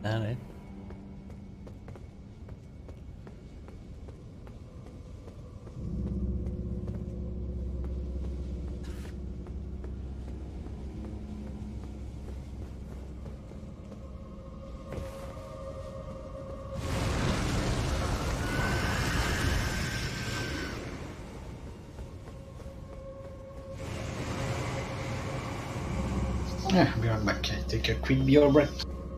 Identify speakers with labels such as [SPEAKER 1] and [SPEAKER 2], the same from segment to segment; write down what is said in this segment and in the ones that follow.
[SPEAKER 1] understand it.
[SPEAKER 2] Yeah, we are back. Take a quick beer break.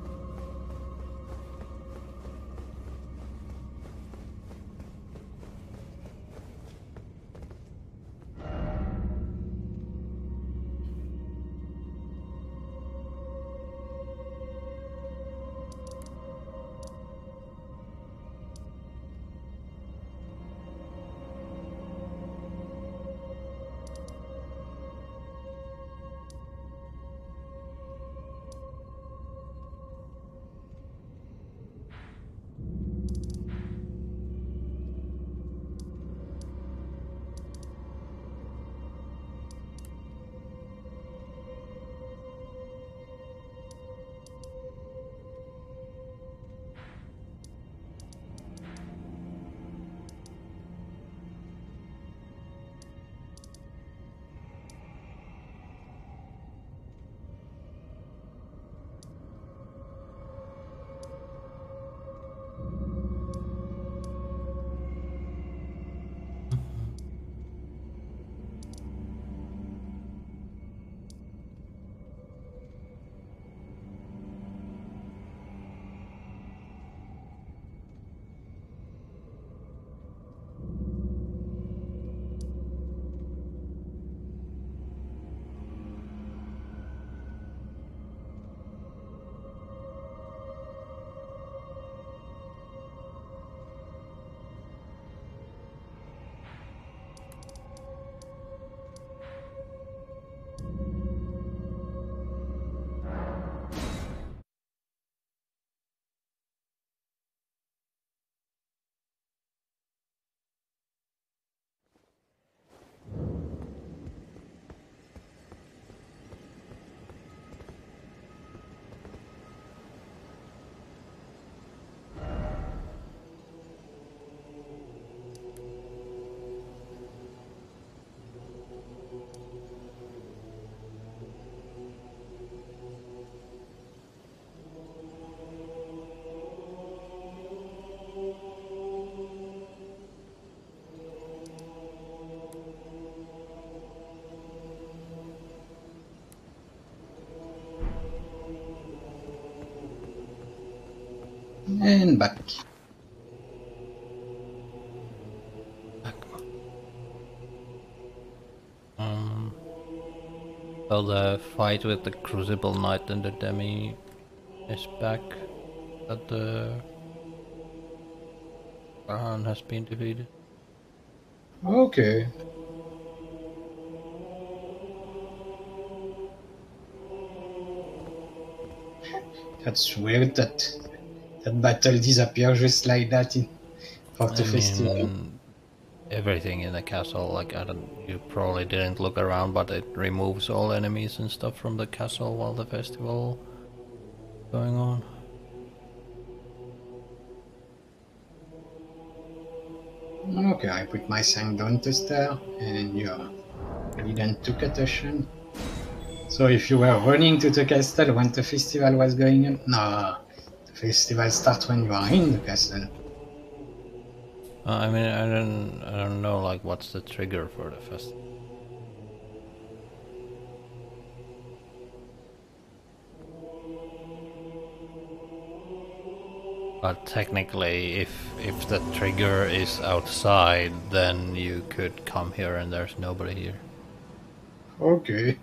[SPEAKER 2] And back.
[SPEAKER 1] So the fight with the Crucible Knight and the Demi is back. That the Baron has been defeated.
[SPEAKER 2] Okay. That's weird that that battle disappears just like that for the
[SPEAKER 1] I
[SPEAKER 2] festival.
[SPEAKER 1] mean, everything in the castle, like you probably didn't look around, but it removes all enemies and stuff from the castle while the festival going on.
[SPEAKER 2] Okay, I put my sang down to start, and you didn't took attention. So if you were running to the castle when the festival was going on, no, the festival starts when you are in the castle.
[SPEAKER 1] I mean, I don't know, like, what's the trigger for the festival. But technically, if the trigger is outside, then you could come here and there's nobody here.
[SPEAKER 2] Okay.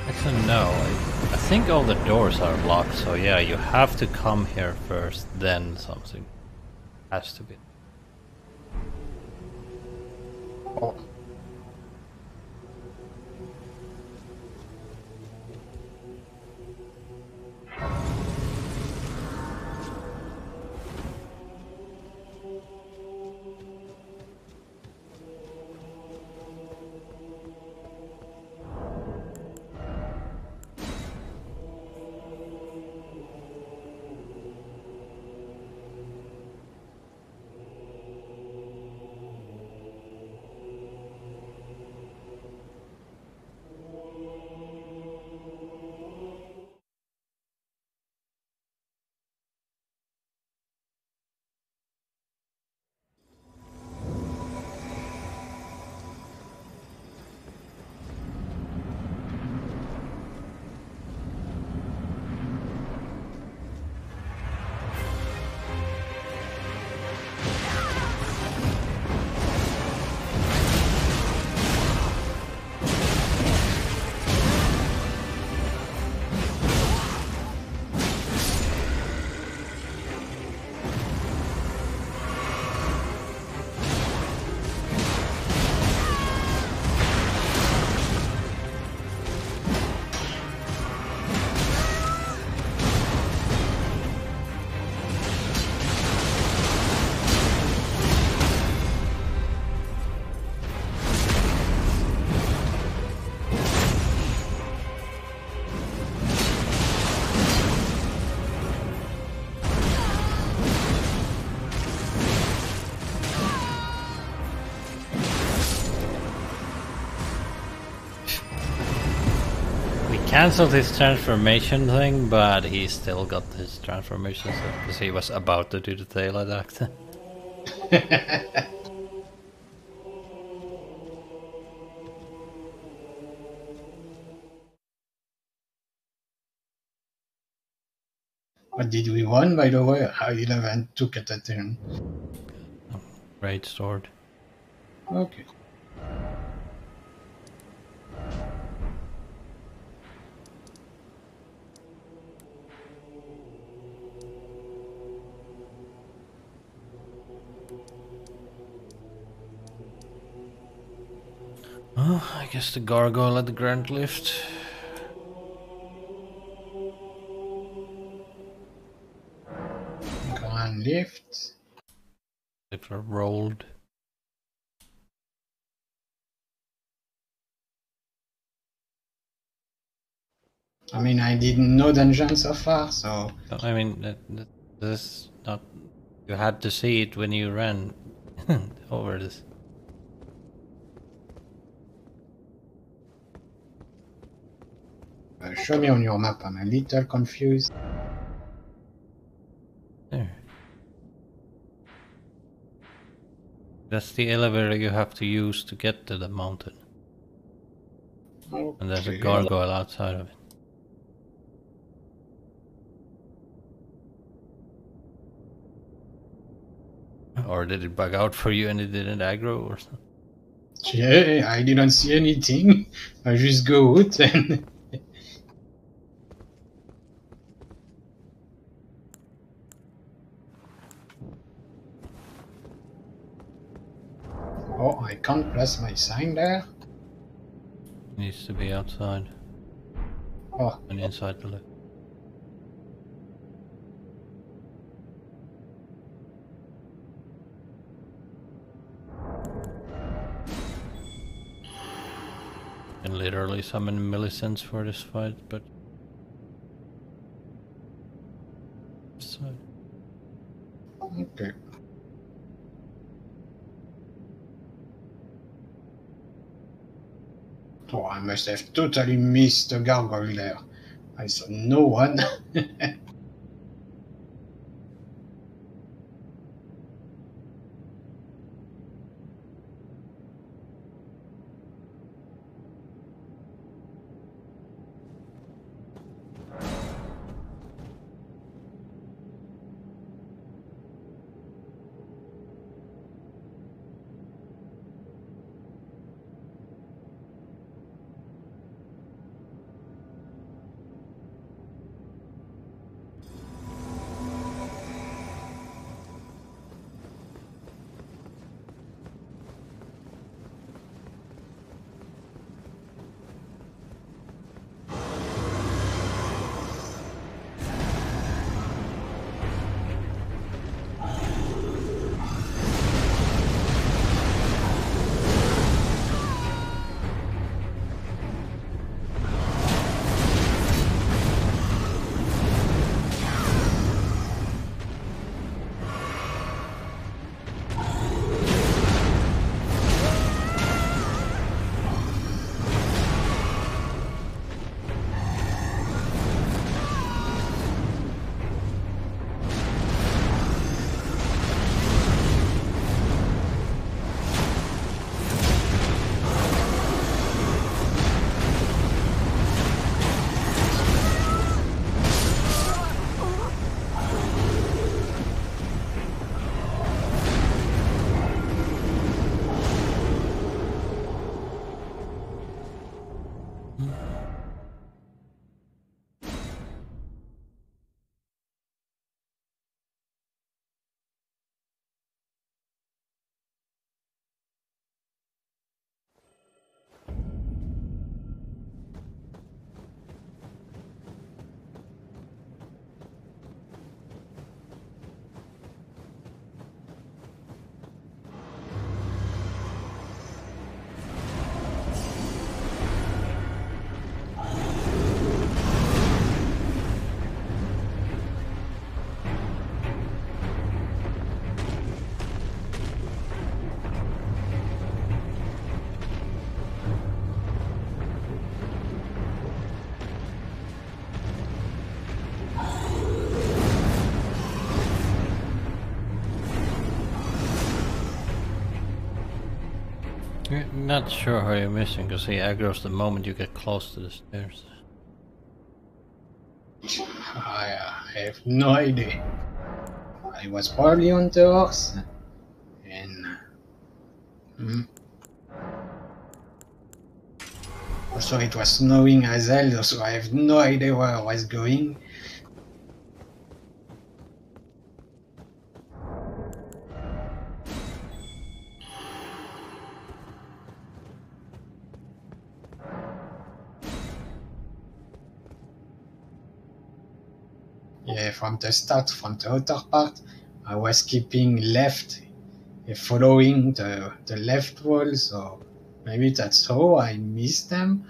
[SPEAKER 1] Actually, no. I think all the doors are locked, so yeah, you have to come here first, then something has to be.
[SPEAKER 2] Oh.
[SPEAKER 1] Cancelled his transformation thing, but he still got his transformation because he was about to do the tail attack.
[SPEAKER 2] What did we won, by the way? I 11 took it at turn.
[SPEAKER 1] Great sword.
[SPEAKER 2] Okay.
[SPEAKER 1] Oh, I guess the gargoyle at the Grand Lift.
[SPEAKER 2] Grand lift.
[SPEAKER 1] If I rolled.
[SPEAKER 2] I mean, I didn't know dungeon so far, so...
[SPEAKER 1] I mean, this is not... You had to see it when you ran over this.
[SPEAKER 2] Show me on your map, I'm a little confused.
[SPEAKER 1] There. That's the elevator you have to use to get to the mountain.
[SPEAKER 2] Okay.
[SPEAKER 1] And there's a gargoyle outside of it. Or did it bug out for you and it didn't aggro or something?
[SPEAKER 2] Yeah, I didn't see anything. I just go out and... Oh, I can't place my sign there.
[SPEAKER 1] Needs to be outside
[SPEAKER 2] Oh,
[SPEAKER 1] and inside the lift. And literally summon millicents for this fight, but so
[SPEAKER 2] okay. Oh, I must have totally missed the gargoyle there. I saw no one.
[SPEAKER 1] Not sure how you're missing, because he aggroes the moment you get close to the stairs.
[SPEAKER 2] I have no idea. I was probably on the horse, and also it was snowing as hell, so I have no idea where I was going. Yeah, from the start, from the outer part, I was keeping left, following the left wall, so maybe that's how I missed them.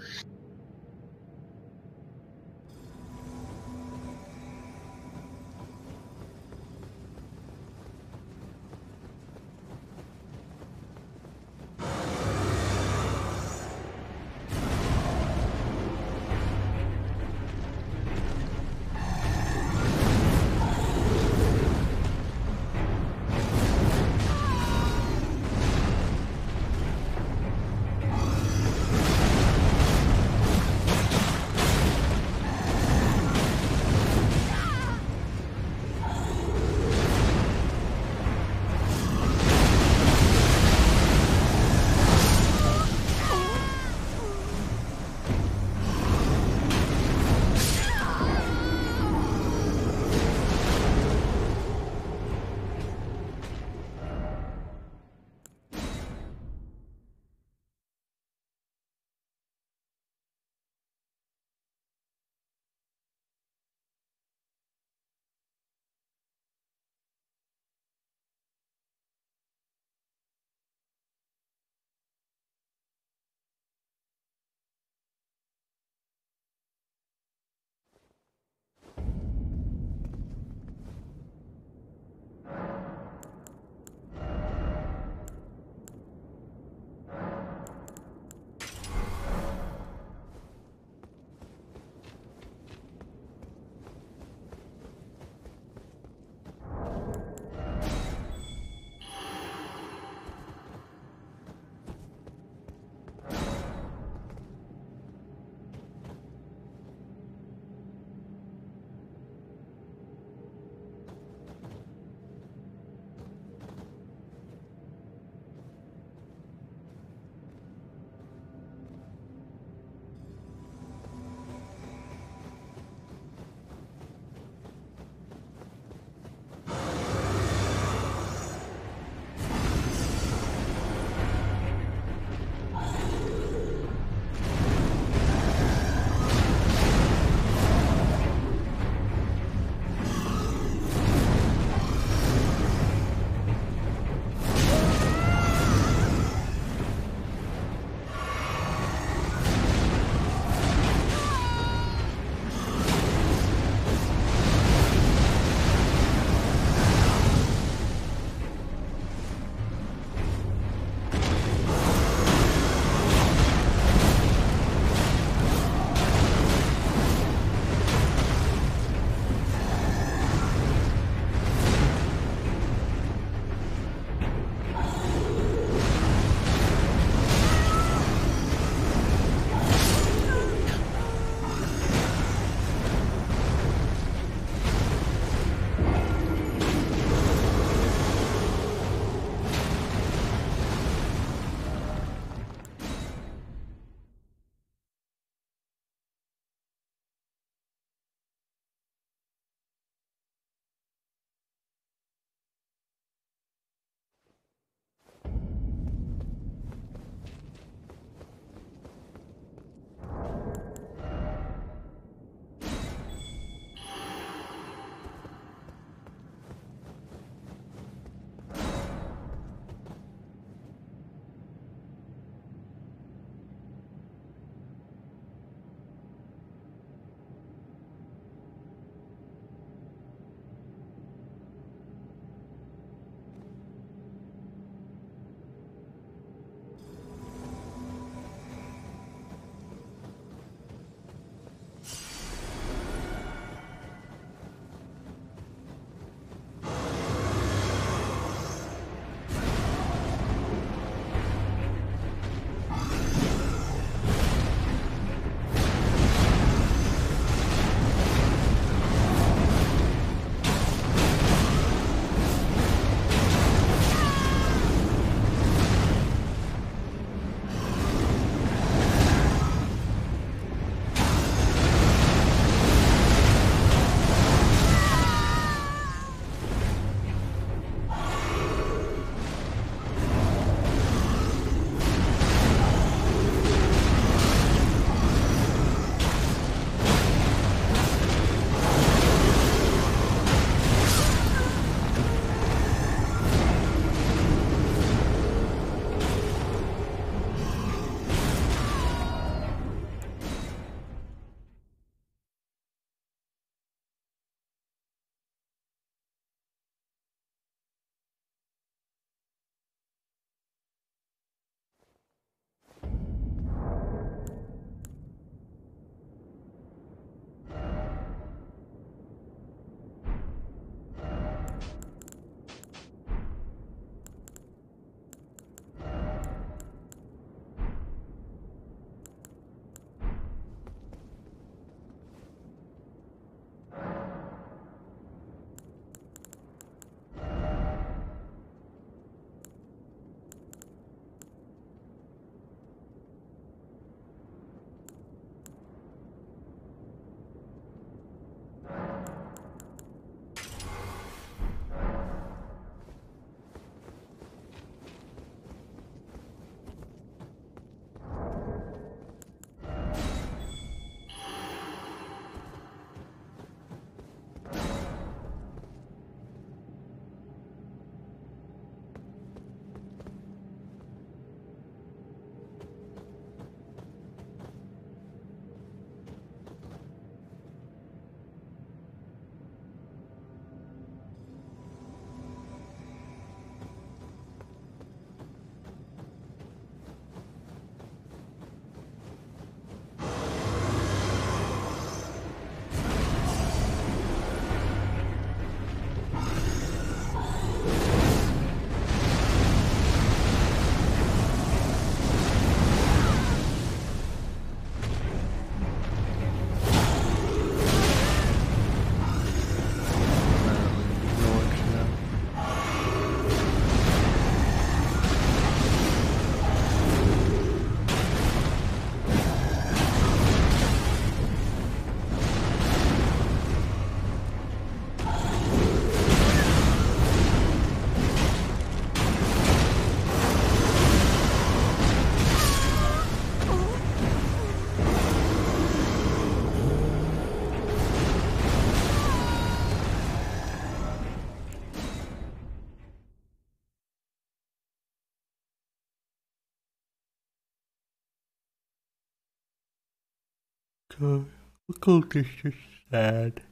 [SPEAKER 1] God, occultist is sad.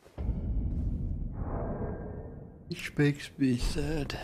[SPEAKER 1] Which makes me sad.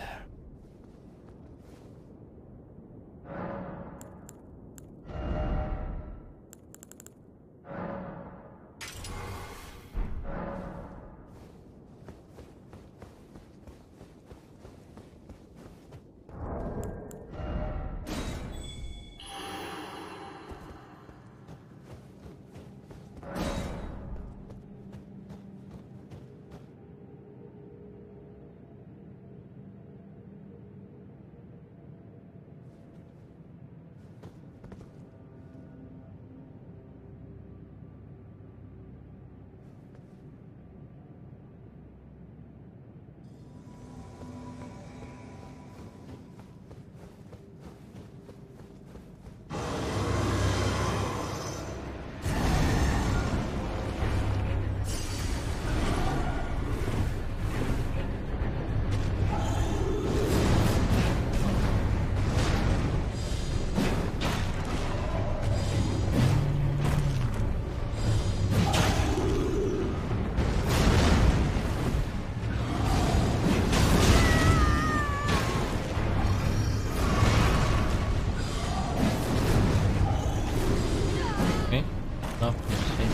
[SPEAKER 1] Okay, now let's see.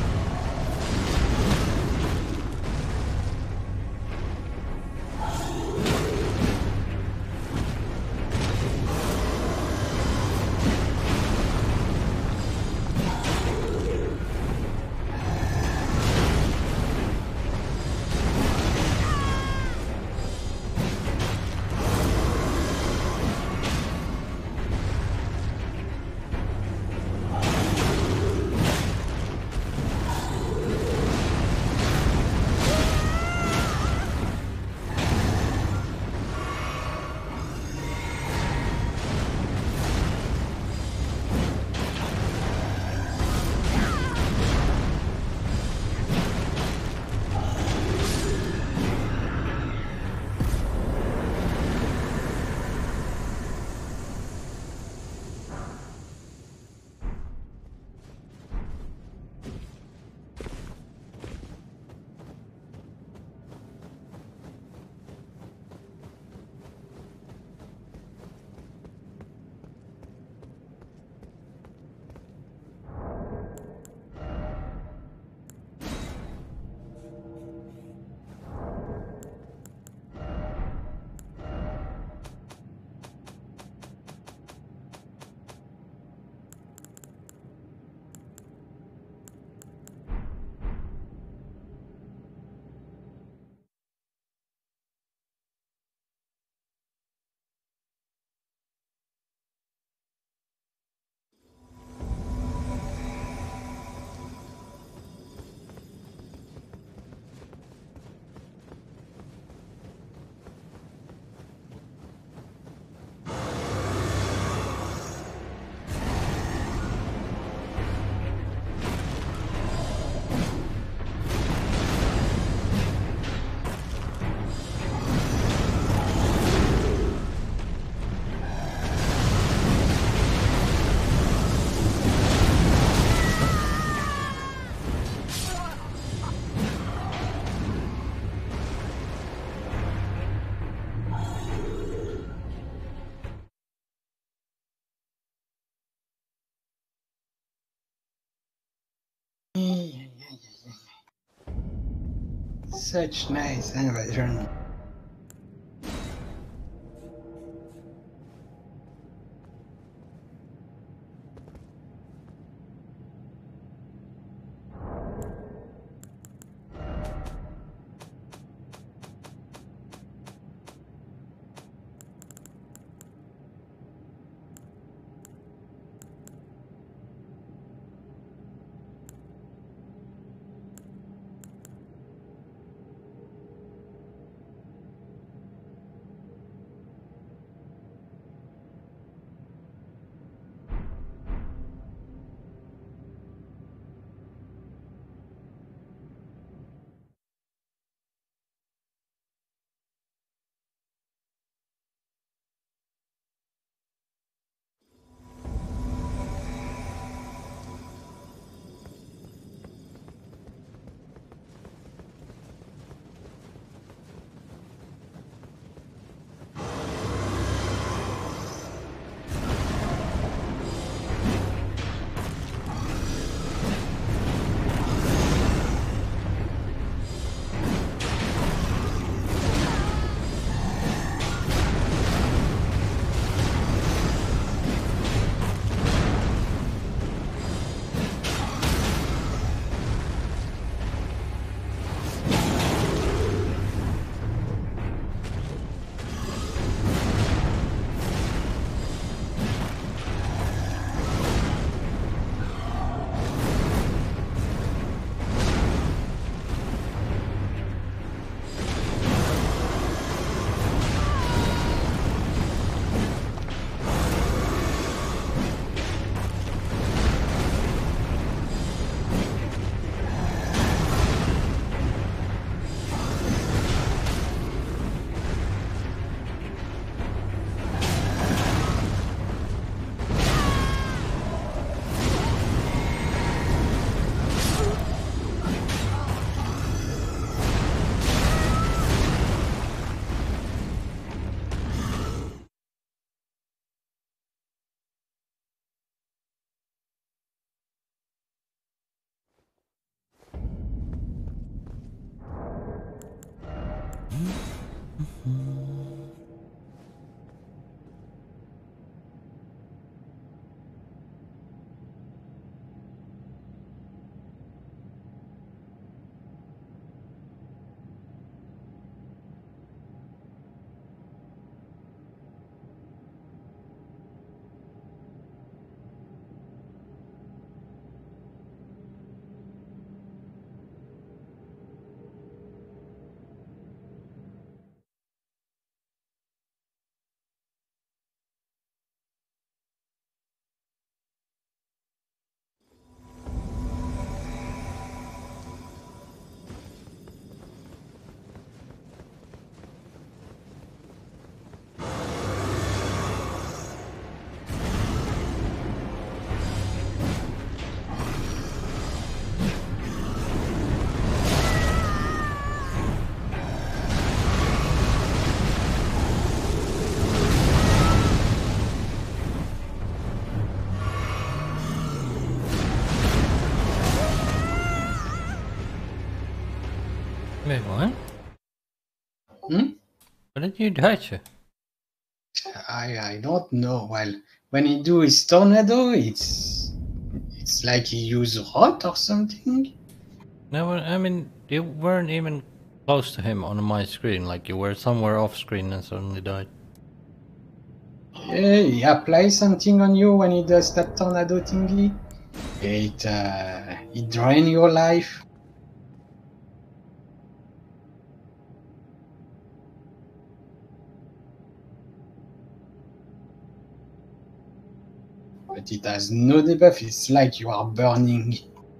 [SPEAKER 2] Such nice invasion.
[SPEAKER 1] Wait, what?
[SPEAKER 2] Hmm?
[SPEAKER 1] What did you die to?
[SPEAKER 2] I don't know. Well, when he do his tornado, it's like he use rot or something.
[SPEAKER 1] No, I mean, you weren't even close to him on my screen, like you were somewhere off screen and suddenly died.
[SPEAKER 2] Yeah, he applies something on you when he does that tornado thingy. It drain your life. But it has no debuff. It's like you are burning.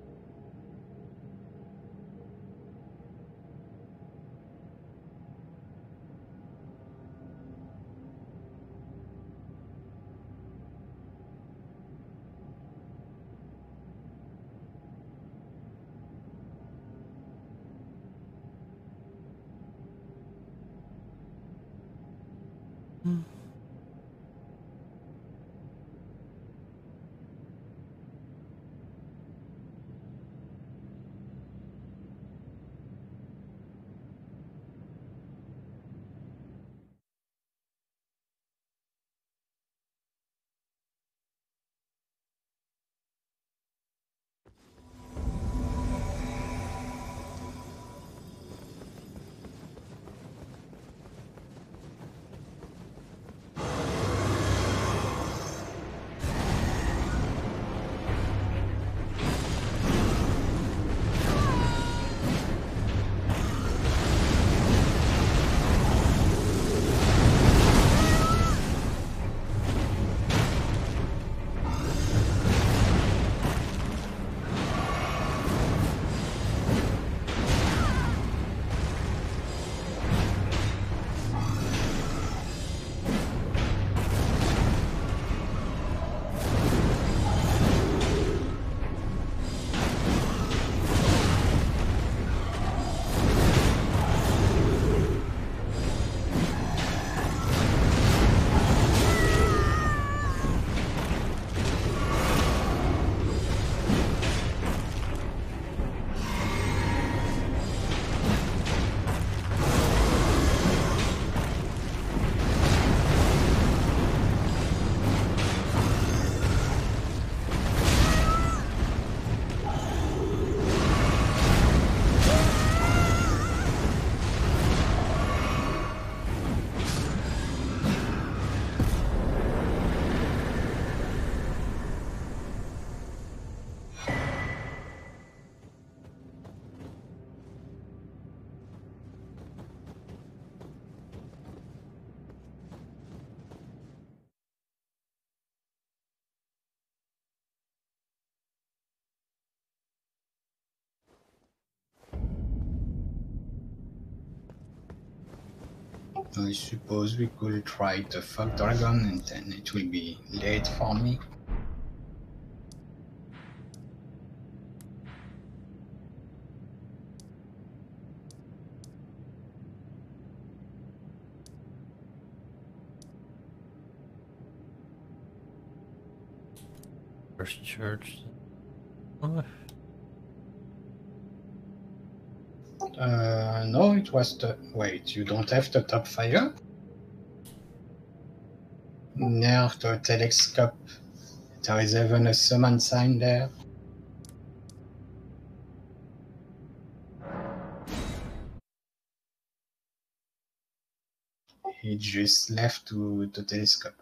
[SPEAKER 2] I suppose we could try the Fog Dragon and then it will be late for me.
[SPEAKER 1] First church. Oh,
[SPEAKER 2] No, it was the... Wait, you don't have the top fire? Near the telescope, there is even a summon sign there. He just left to the telescope.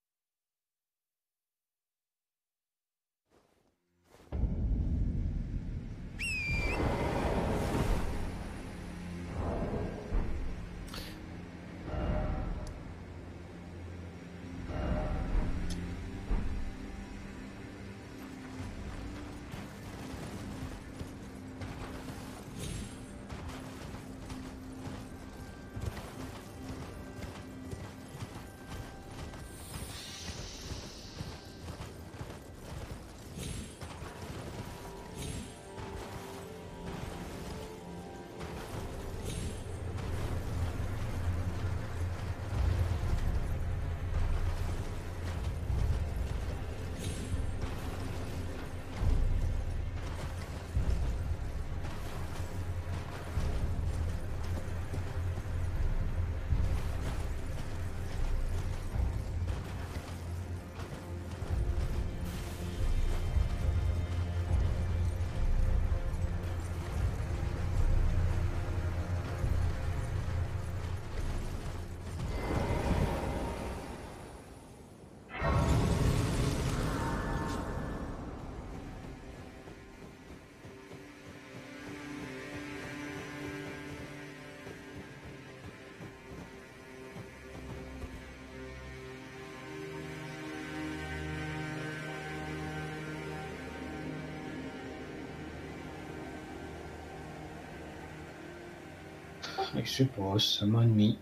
[SPEAKER 2] I suppose, summon me.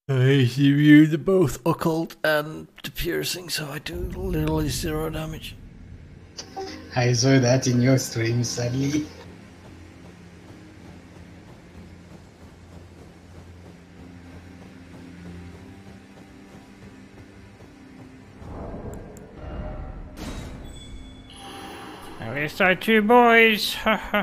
[SPEAKER 1] I view the both occult and the piercing, so I do literally 0 damage.
[SPEAKER 2] I saw that in your stream, sadly.
[SPEAKER 1] At least our 2 boys. Haha.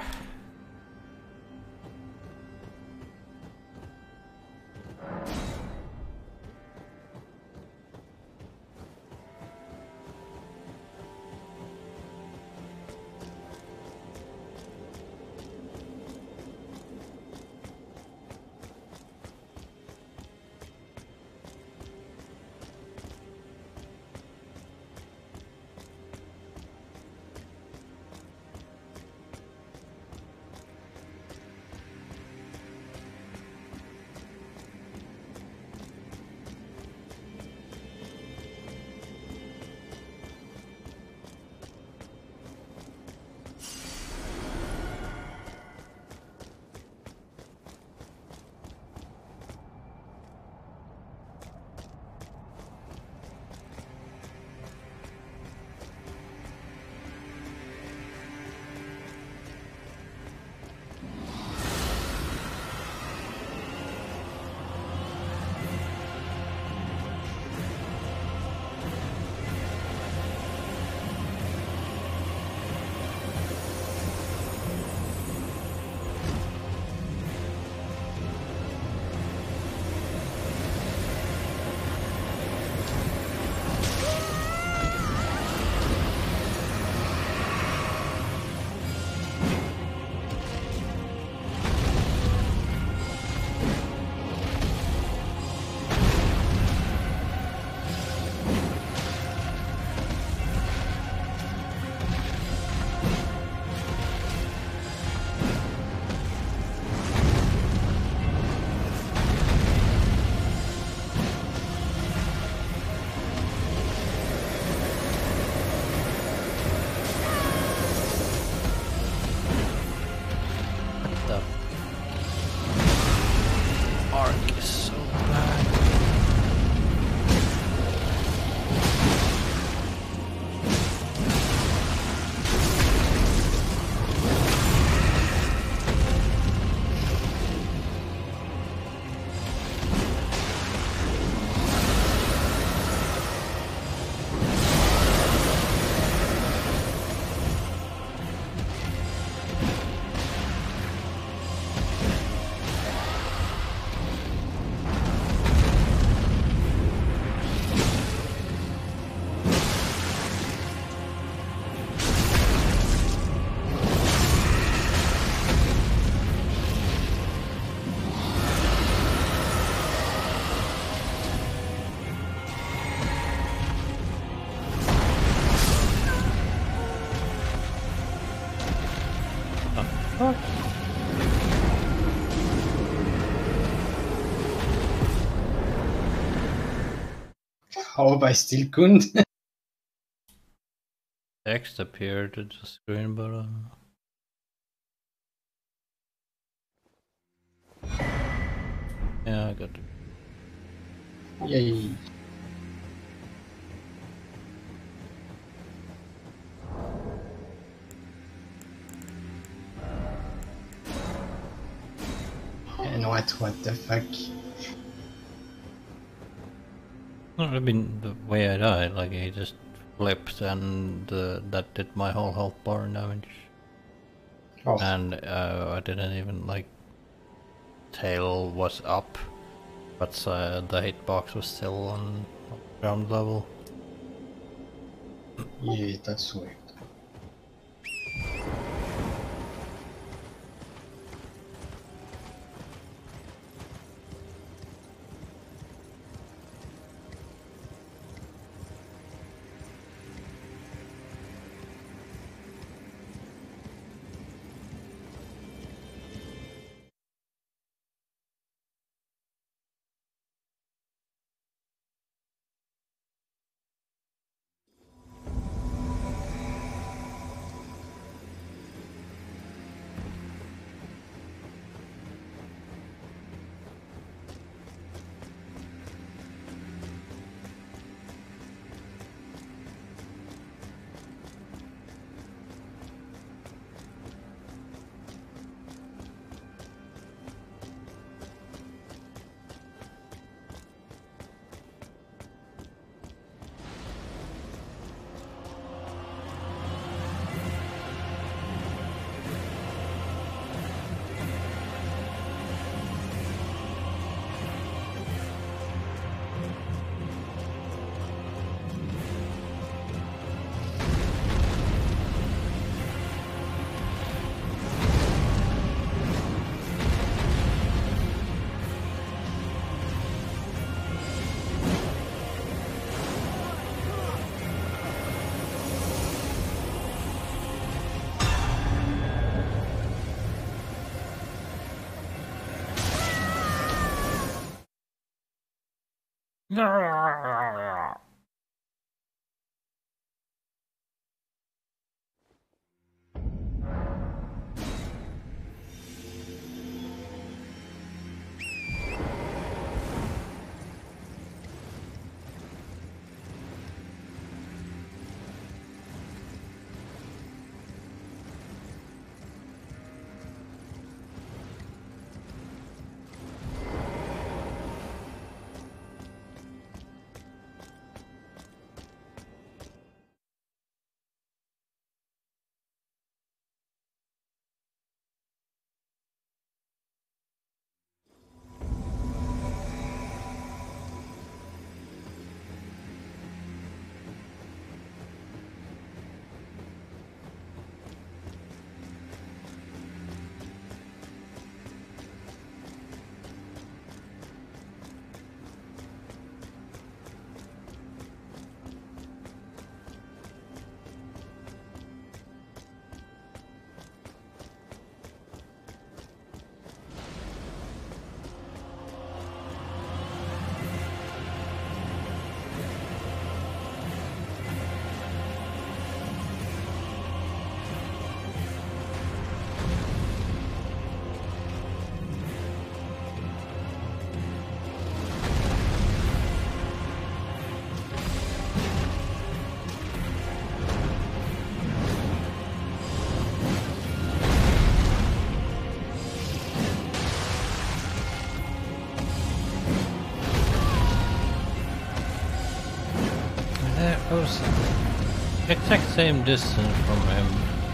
[SPEAKER 1] The arc is so bad. Fuck.
[SPEAKER 2] Hope I still couldn't.
[SPEAKER 1] Text appeared at the screen, but yeah, I got it.
[SPEAKER 2] Yay. And what the fuck?
[SPEAKER 1] No, I mean, the way I died, like he just flipped and that did my whole health bar damage.
[SPEAKER 2] Oh,
[SPEAKER 1] And I didn't even, like, tail was up, but the hitbox was still on ground level.
[SPEAKER 2] yeah, that's weird.
[SPEAKER 1] That was exact same distance from him,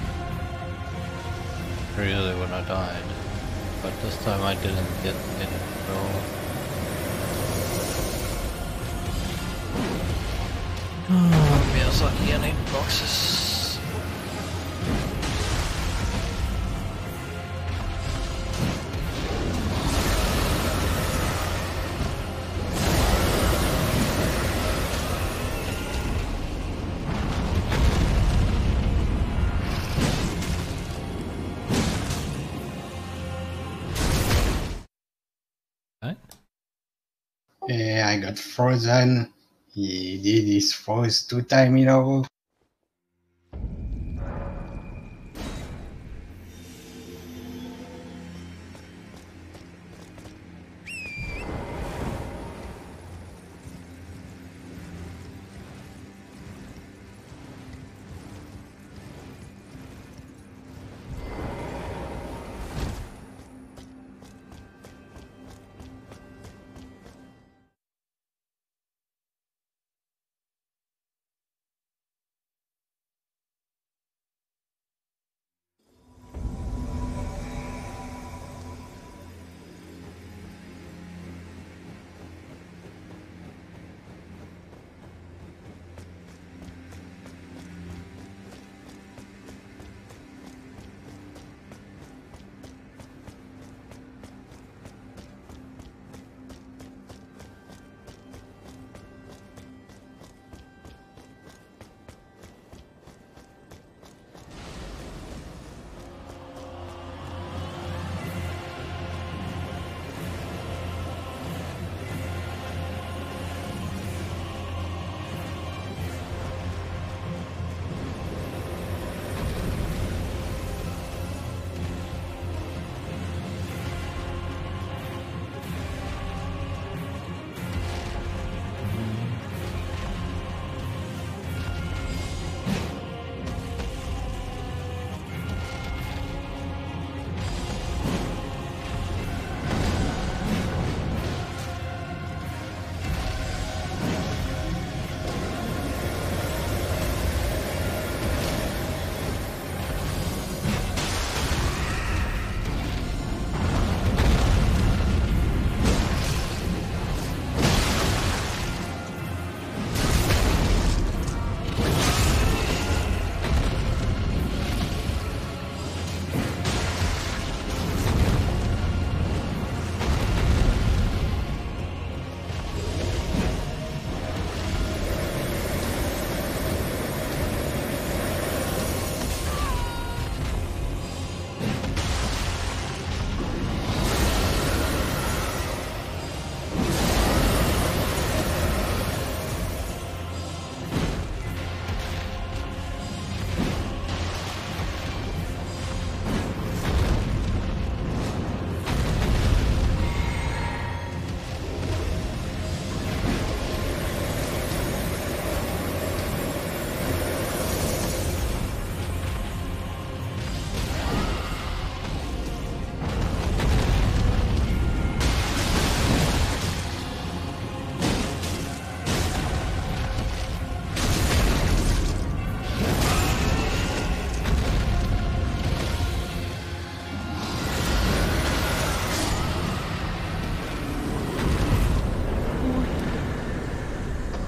[SPEAKER 1] really, when I died. But this time I didn't get in at all. Oh, Miyazaki and hitboxes.
[SPEAKER 2] Yeah, I got frozen. He did his froze 2 times in a row.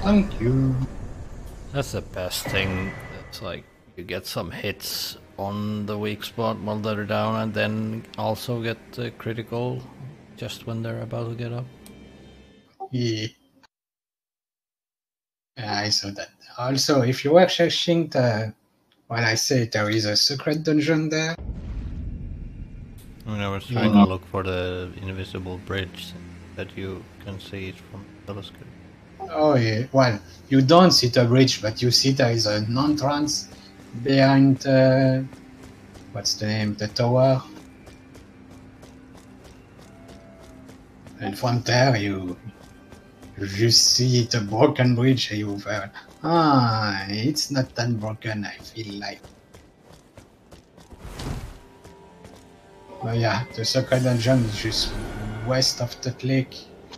[SPEAKER 2] Thank you.
[SPEAKER 1] That's the best thing. It's like you get some hits on the weak spot while they're down, and then also get critical just when they're about to get up.
[SPEAKER 2] Yeah. Yeah, I saw that. Also, if you were searching when I say there is a secret dungeon there.
[SPEAKER 1] I mean, I was trying to look for the invisible bridge that you can see it from the telescope.
[SPEAKER 2] Oh yeah. Well, you don't see the bridge, but you see there is an entrance behind. What's the name? The tower. And from there, you just see the broken bridge. And you it's not that broken. I feel like. But yeah, the secret dungeon is just west of the lake.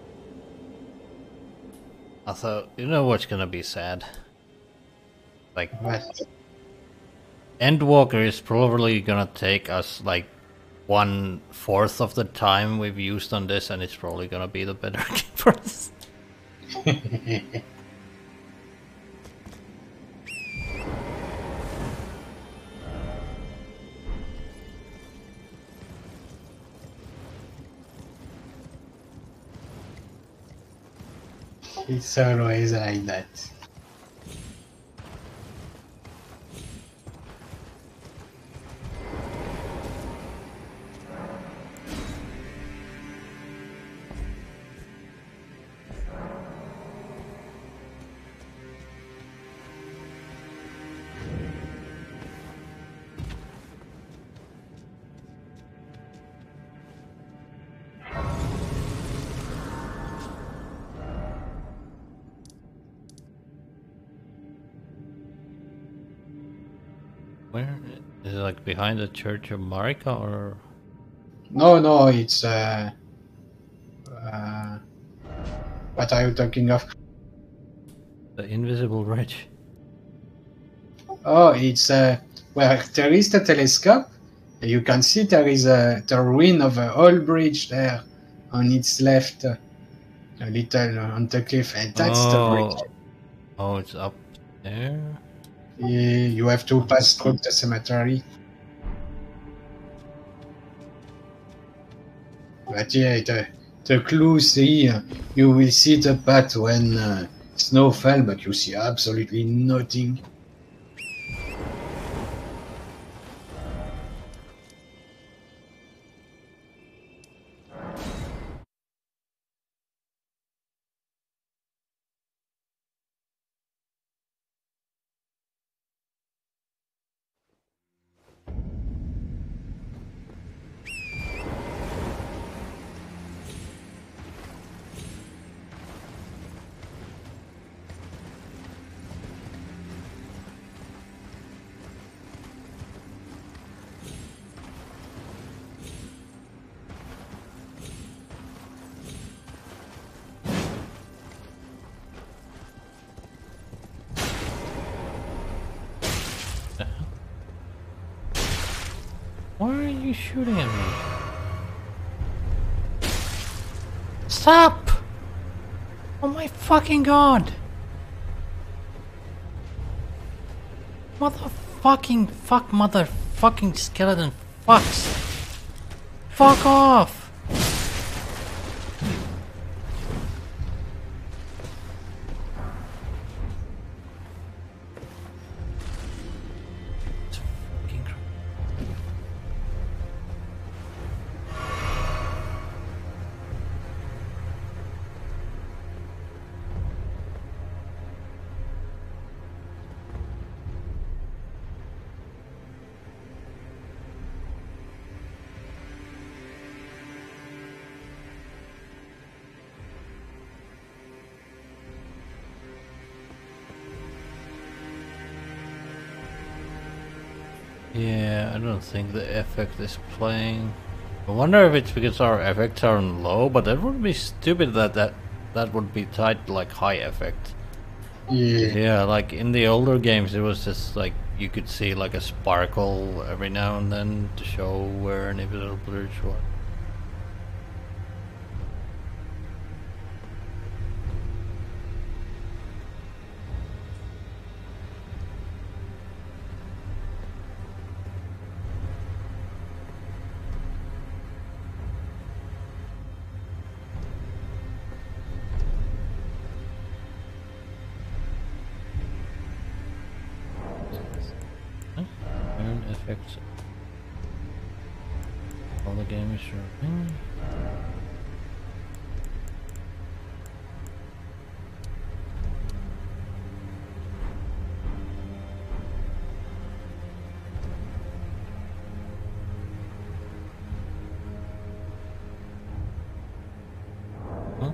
[SPEAKER 1] Also, you know what's gonna be sad? Like,
[SPEAKER 2] But
[SPEAKER 1] Endwalker is probably gonna take us like 1/4 of the time we've used on this, and it's probably gonna be the better game for us.
[SPEAKER 2] it's always like that.
[SPEAKER 1] Where is it? Like behind the Church of Marika, or
[SPEAKER 2] No, it's what are you talking of?
[SPEAKER 1] the invisible bridge?
[SPEAKER 2] Oh, it's where there is the telescope. You can see there is the ruin of a old bridge there on its left, a little on the cliff, and that's the bridge.
[SPEAKER 1] Oh, it's up there.
[SPEAKER 2] Yeah, you have to pass through the cemetery. But yeah, the clues here, you will see the path when snow fell, but you see absolutely nothing.
[SPEAKER 1] Why are you shooting at me? Stop! Oh my fucking god! Motherfucking skeleton fucks! Fuck off! It's fucking Yeah, I don't think the effect is playing. I wonder if it's because our effects are on low, but that would be stupid that would be tied to like high effect.
[SPEAKER 2] Yeah,
[SPEAKER 1] Yeah, like in the older games it was just like you could see like a sparkle every now and then to show where an invisible bridge was. Checked. All the game is running. Huh?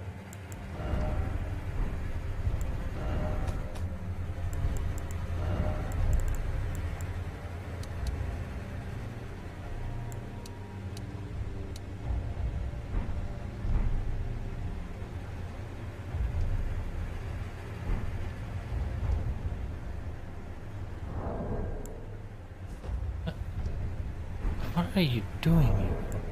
[SPEAKER 1] What are you doing?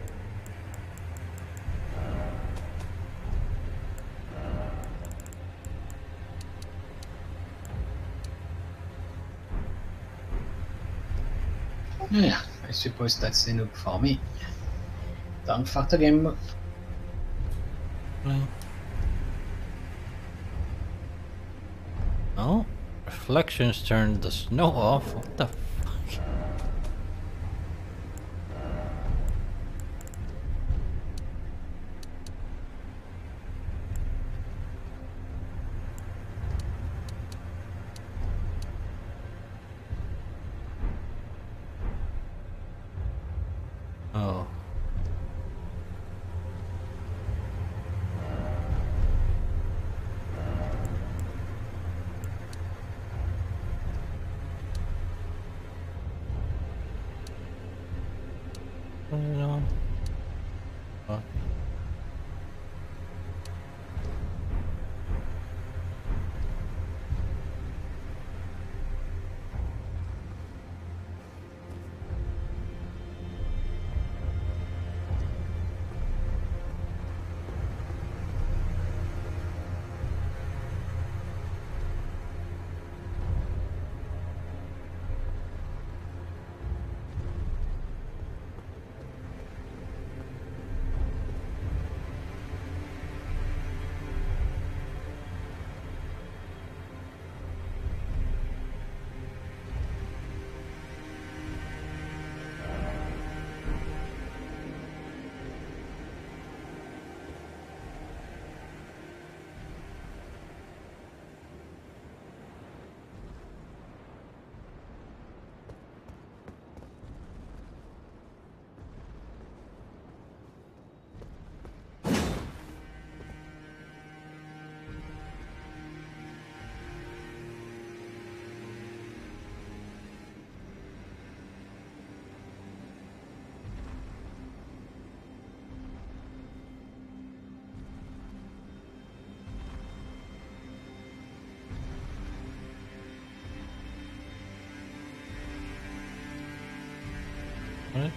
[SPEAKER 2] Yeah, I suppose that's enough for me. Time for the game.
[SPEAKER 1] Oh, reflections turned the snow off. What the fuck? Oh. What is on? Fuck. What?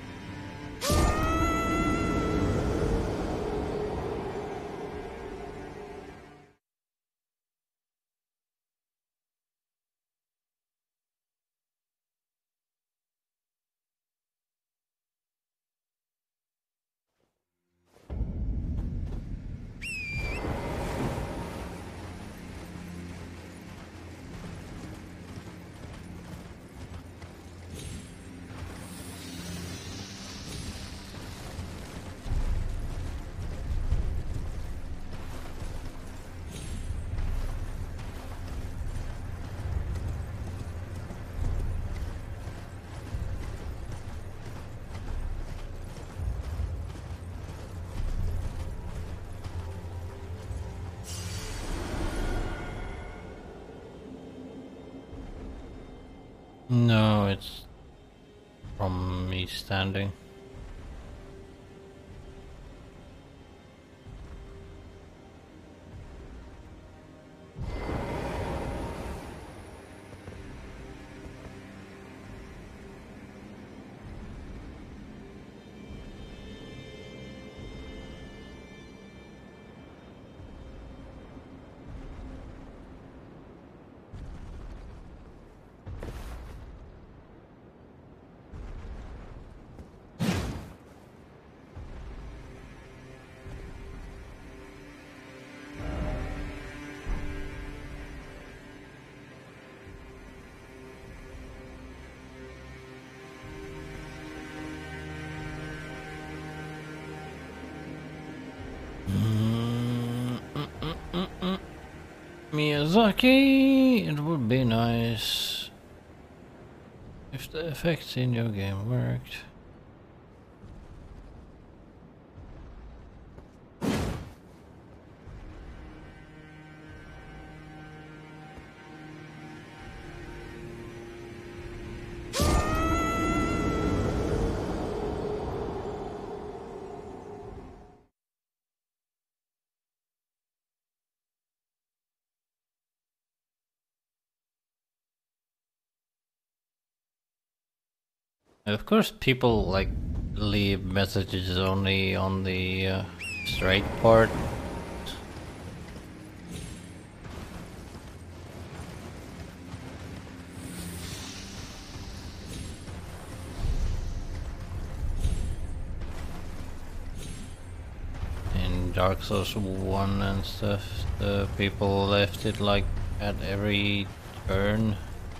[SPEAKER 1] No, it's from me standing. Zaki, it would be nice if the effects in your game worked. Of course, people like leave messages only on the straight part. In Dark Souls 1 and stuff, the people left it like at every turn.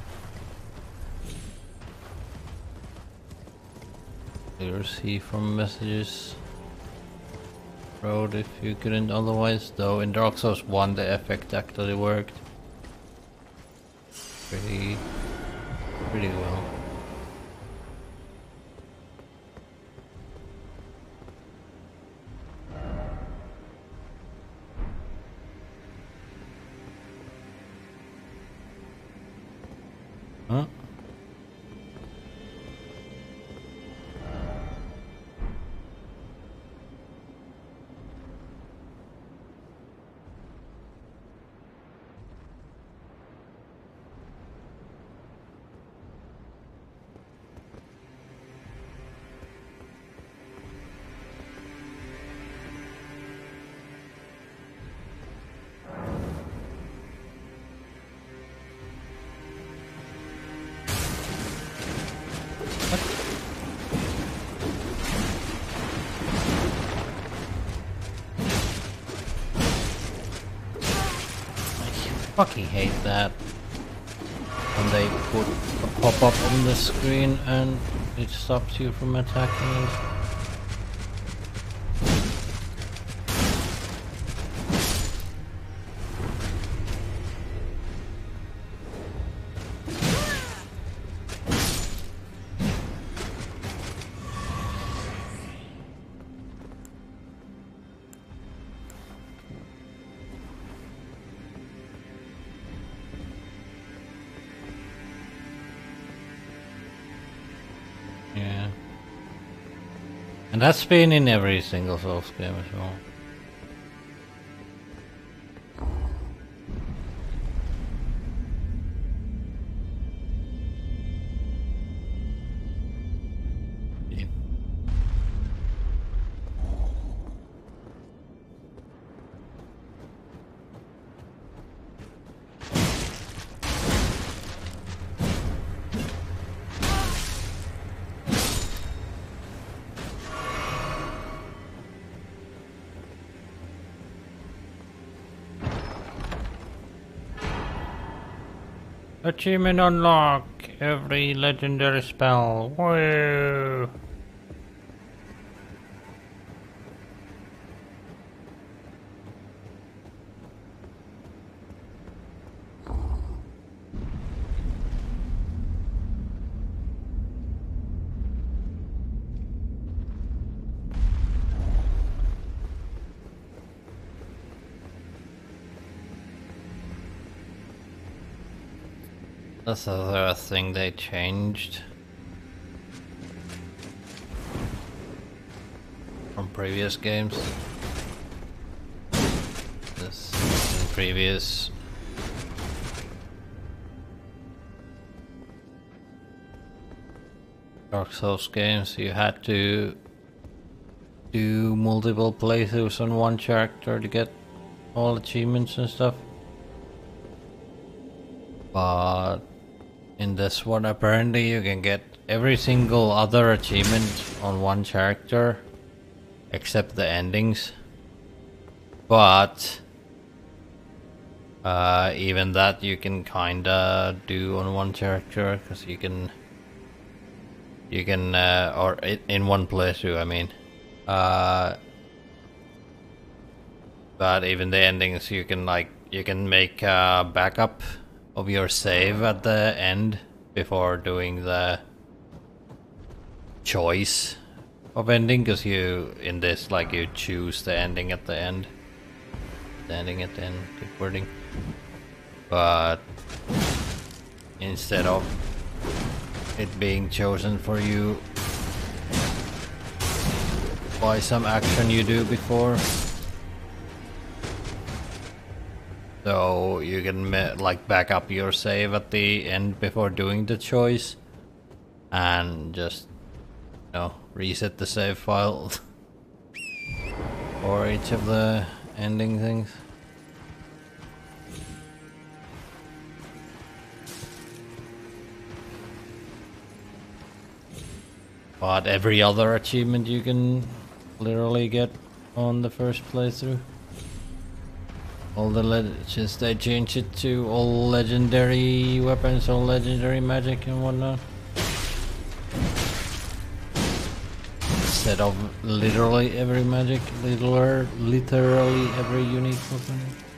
[SPEAKER 1] Clear C from messages. Road if you couldn't otherwise, though in Dark Souls 1 the effect actually worked pretty well. Huh? I fucking hate that when they put a pop-up on the screen and it stops you from attacking it. Yeah. And that's been in every single Souls game as well. Yeah. Achievement unlock every legendary spell. Whoa! That's another thing they changed from previous games. This in previous Dark Souls games, you had to do multiple playthroughs on one character to get all achievements and stuff. But in this one, apparently you can get every single other achievement on one character except the endings. But even that you can kinda do on one character, because you can or in one playthrough, I mean. But even the endings, you can you can make a backup of your save at the end before doing the choice of ending, because you, in this, like, you choose the ending at the end. The ending at the end, good wording. But instead of it being chosen for you by some action you do before, so you can like back up your save at the end before doing the choice and just, you know, reset the save file for each of the ending things. But every other achievement you can literally get on the first playthrough. All the since they changed it to all legendary weapons, all legendary magic and whatnot. Instead of literally every magic, literally every unique weapon.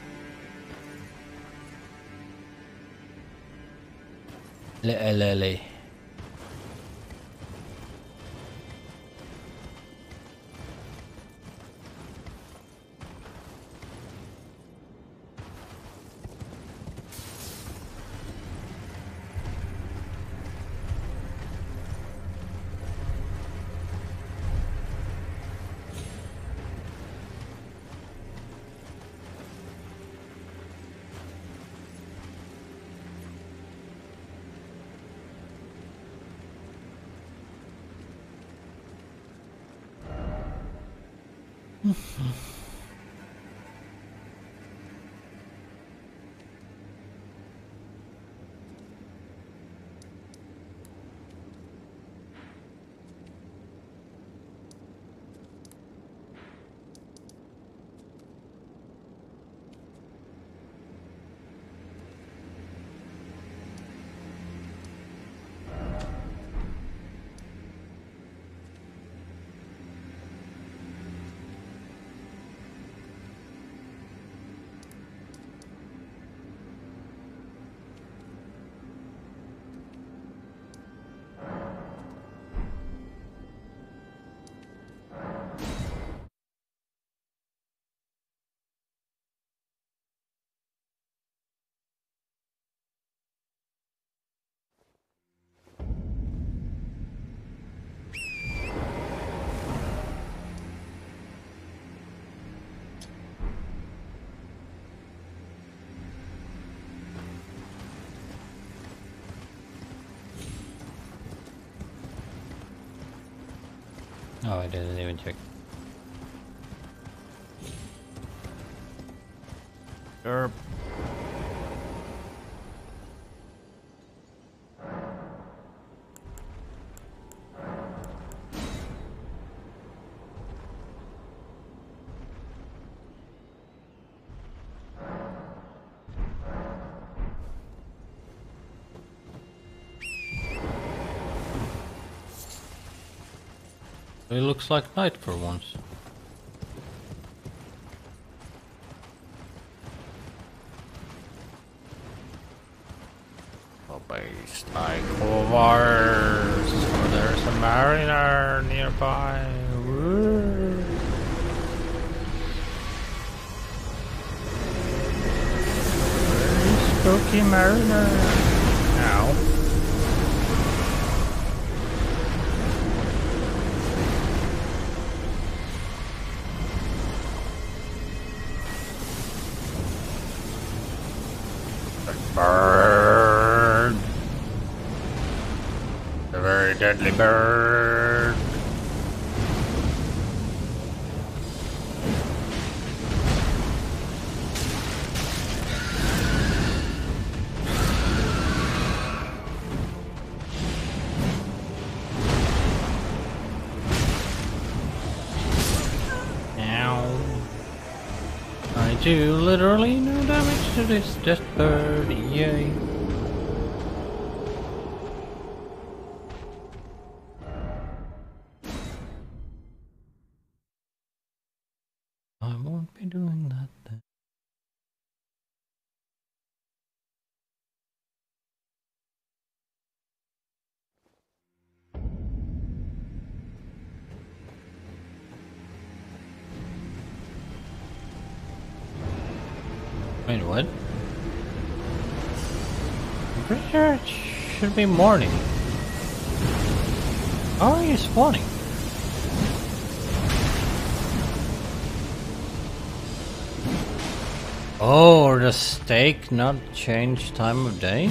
[SPEAKER 1] Le. Oh, I didn't even check. Sure. It looks like night for once. Oh, base like covers. Oh, there's a mariner nearby. Woo. Very spooky mariner. Ow. Bird. A very deadly bird. Ow. I do literally no damage to this death bird, yay. I won't be doing that then. Wait, what? I'm pretty sure it should be morning. How are you spawning? Oh, or the stake not change time of day?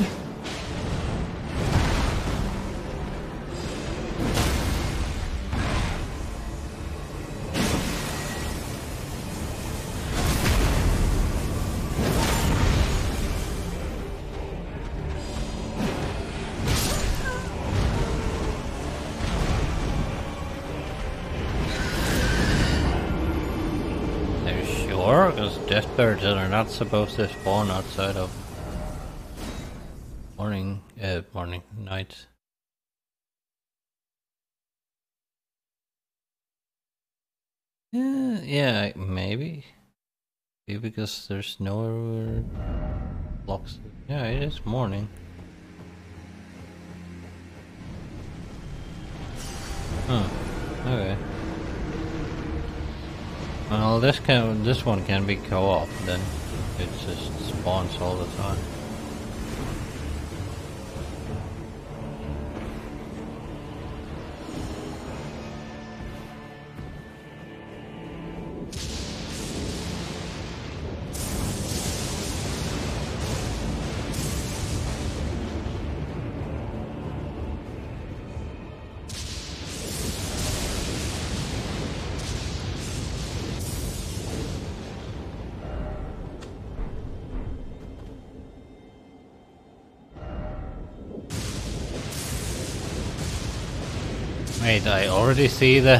[SPEAKER 1] Because deathbirds are not supposed to spawn outside of night. Yeah, maybe. Maybe because there's no blocks. Yeah, it is morning. Huh. Okay. Well, this one can be co-op. Then it just spawns all the time. Wait, I already see the...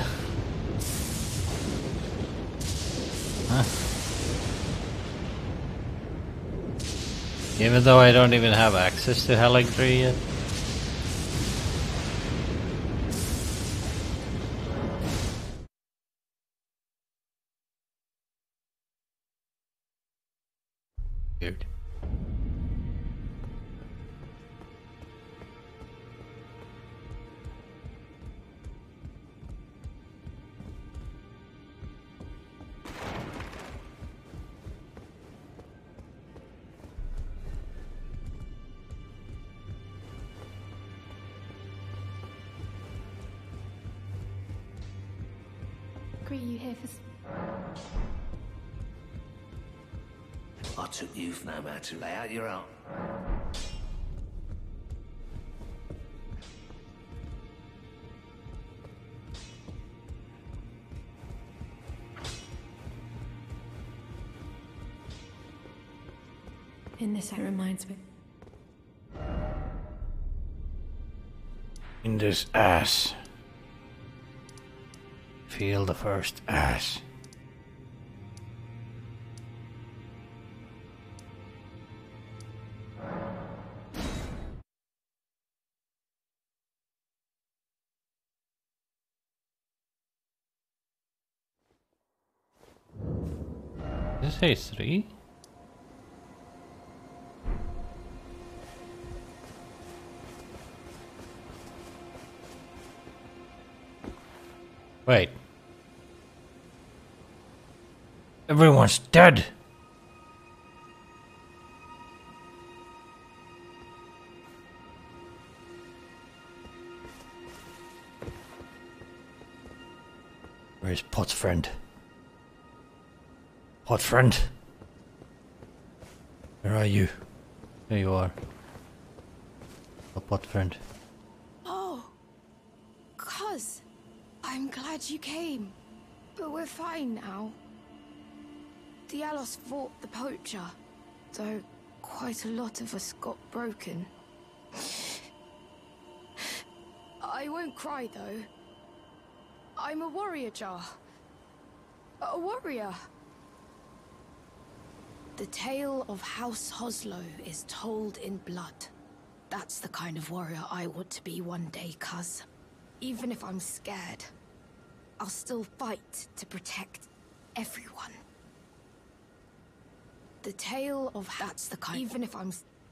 [SPEAKER 1] Huh. Even though I don't even have access to Haligtree yet. Weird.
[SPEAKER 3] Are you here for...
[SPEAKER 4] I took youth no man to lay out your own.
[SPEAKER 3] In this, it reminds me.
[SPEAKER 1] In this ass. Feel the first ass. Does it say 3? Wait. Everyone's dead. Where's Pot's friend? Pot friend? Where are you? There you are. A pot friend.
[SPEAKER 3] Oh, cuz. I'm glad you came. But we're fine now. Dialos fought the poacher, though quite a lot of us got broken. I won't cry, though. I'm a warrior, Jar. A warrior. The tale of House Hoslow is told in blood. That's the kind of warrior I want to be one day, cuz. Even if I'm scared, I'll still fight to protect everyone. The tale of... That's the kind... Even if I'm...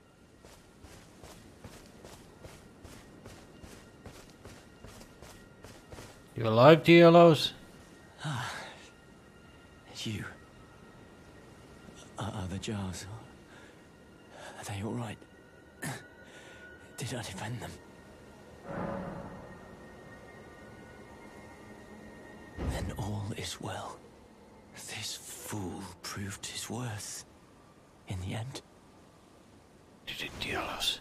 [SPEAKER 1] You alive, Dielos?
[SPEAKER 4] You.
[SPEAKER 5] Are the jars? Are they all right? Did I defend them? Then all is well. This fool proved his worth in the end.
[SPEAKER 1] Did it deal us?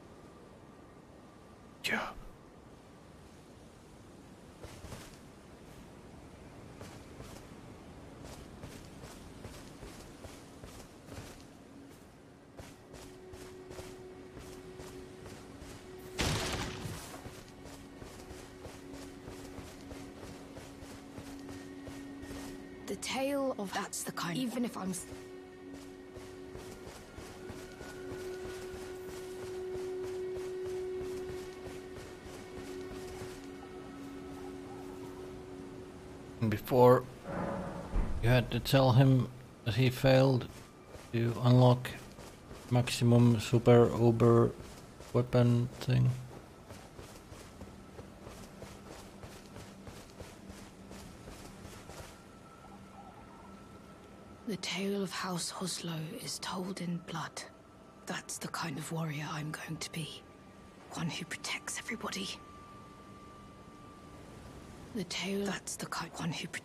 [SPEAKER 1] Yeah.
[SPEAKER 3] The tale of that's the kind. Even if I'm.
[SPEAKER 1] Before you had to tell him that he failed to unlock maximum super uber weapon thing.
[SPEAKER 3] The tale of House Hoslow is told in blood. That's the kind of warrior I'm going to be. One who protects everybody. The tale, that's the kind one who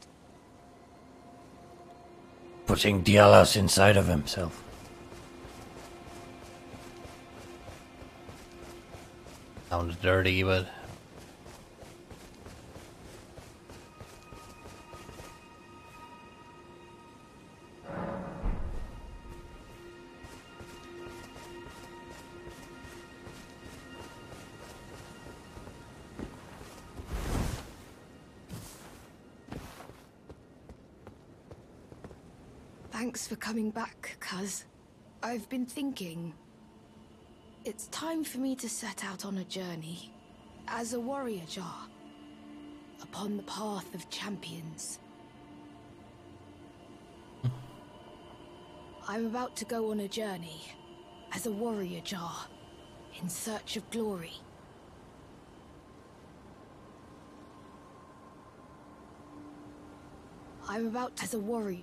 [SPEAKER 1] Putting Dialas inside of himself. Sounds dirty, but
[SPEAKER 3] Thanks for coming back, cuz. I've been thinking. It's time for me to set out on a journey. As a warrior jar. Upon the path of champions. I'm about to go on a journey. As a warrior jar. In search of glory. I'm about to, as a warrior.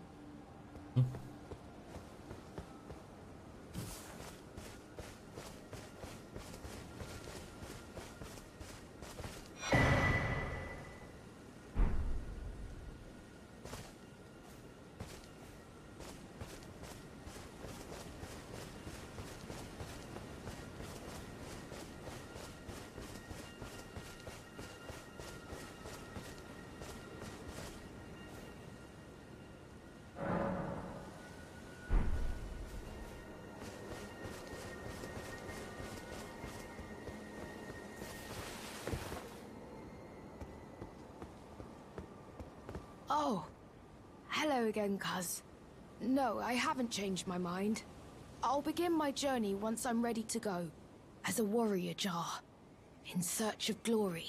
[SPEAKER 3] Oh, hello again, cuz. No, I haven't changed my mind. I'll begin my journey once I'm ready to go. As a warrior jar. In search of glory.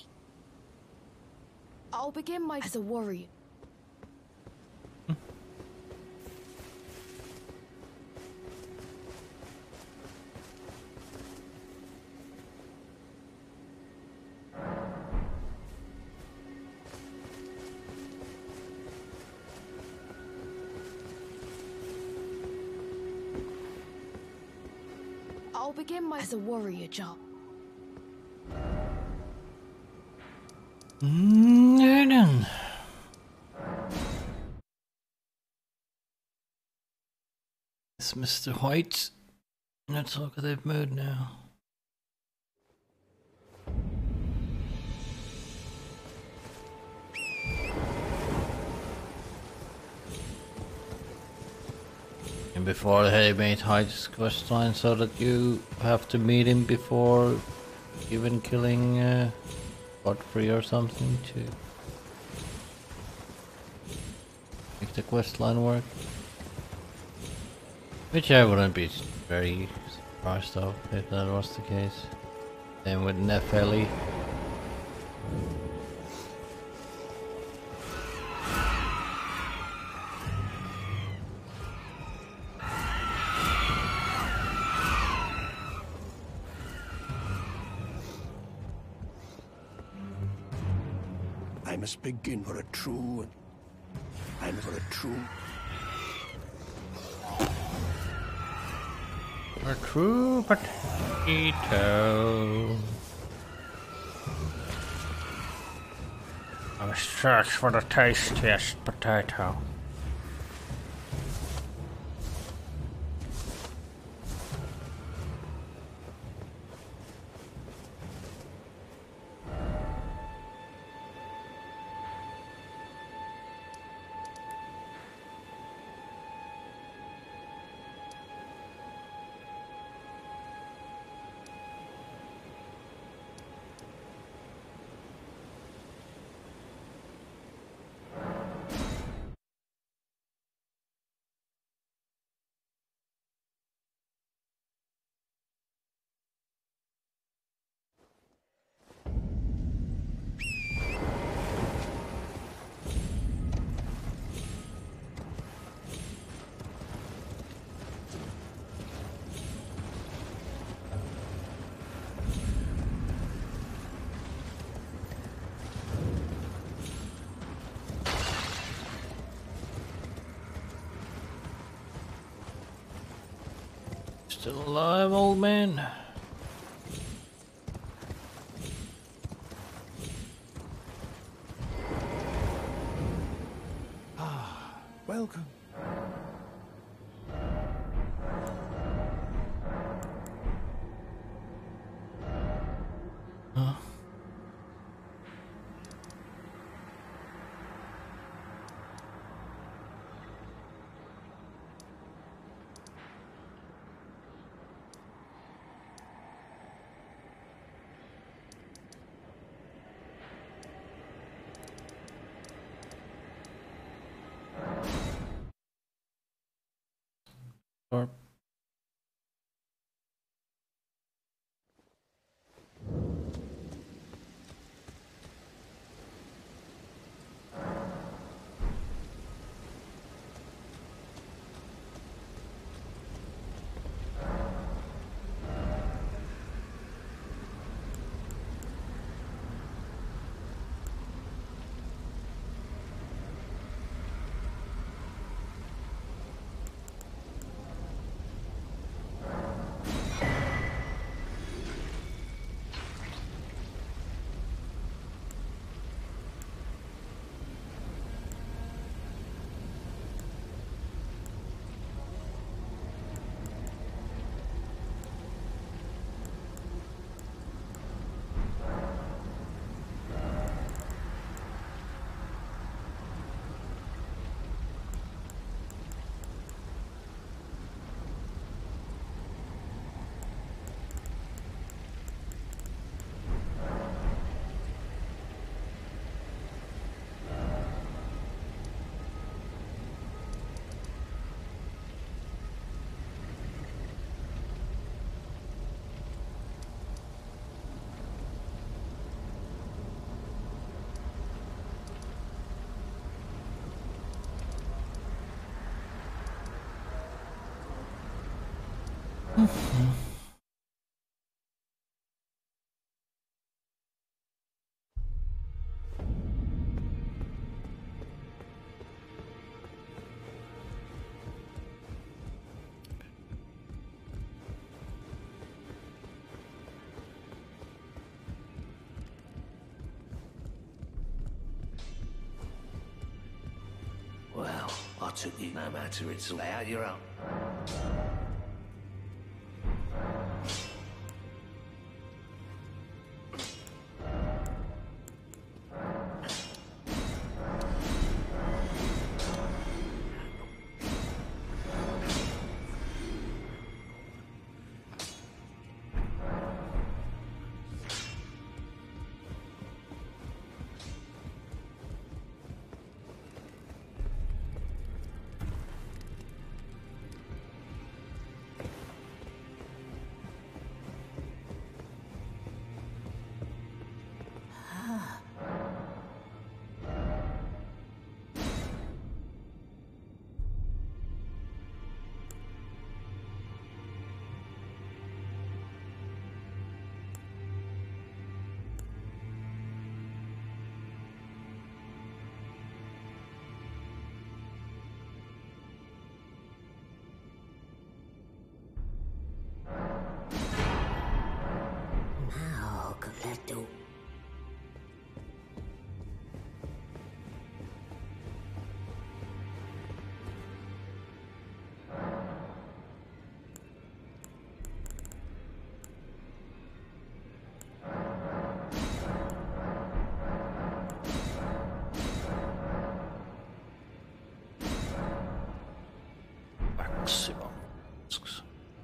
[SPEAKER 3] I'll begin my... as a warrior. I'll begin my... as a warrior job.
[SPEAKER 1] Then. Is Mr. White in a talkative mood now? And before he made Hyde's quest line so that you have to meet him before even killing Godfrey or something to make the quest line work. Which I wouldn't be very surprised of if that was the case. Same with Nefeli.
[SPEAKER 4] I must begin for a true and for a true.
[SPEAKER 1] A true potato. I search for the tastiest potato. Still alive, old man?
[SPEAKER 5] Welcome.
[SPEAKER 1] Huh? Shlorp.
[SPEAKER 4] Well, I took you no matter it's all out, you're up.
[SPEAKER 1] maximum tasks.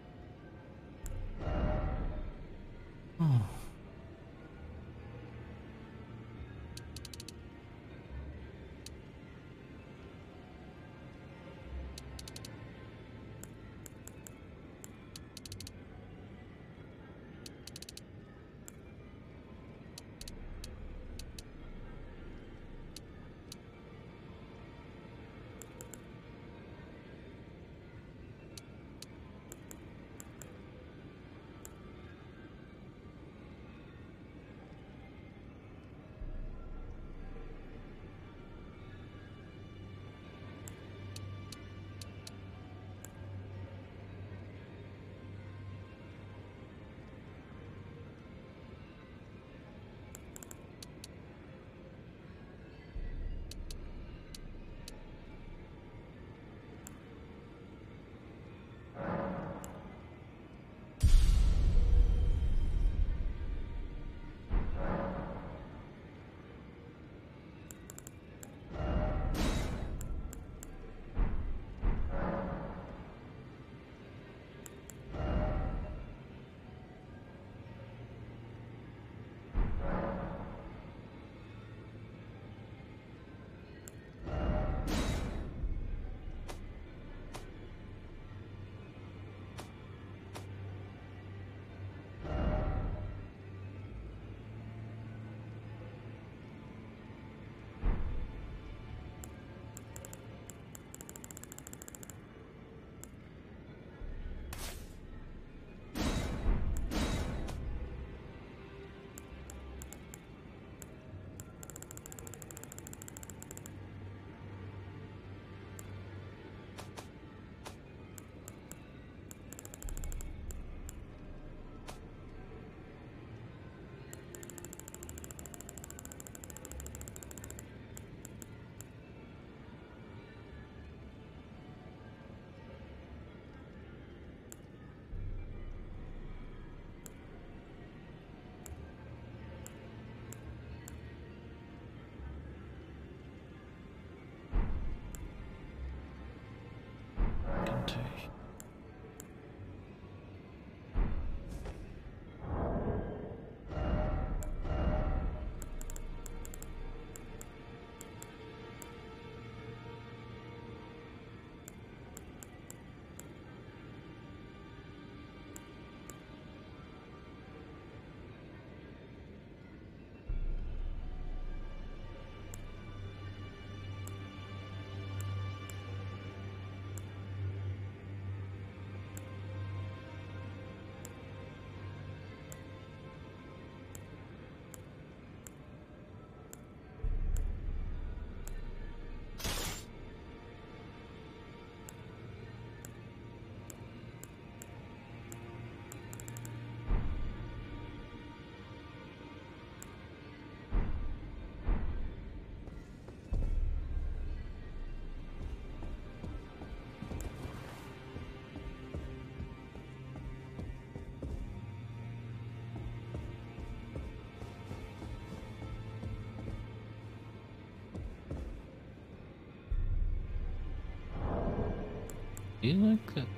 [SPEAKER 1] Do you like that?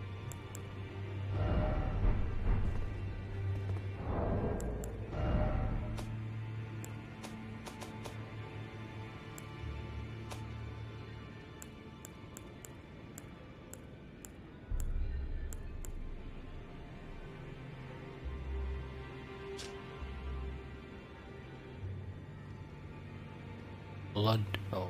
[SPEAKER 1] Blood. Oh.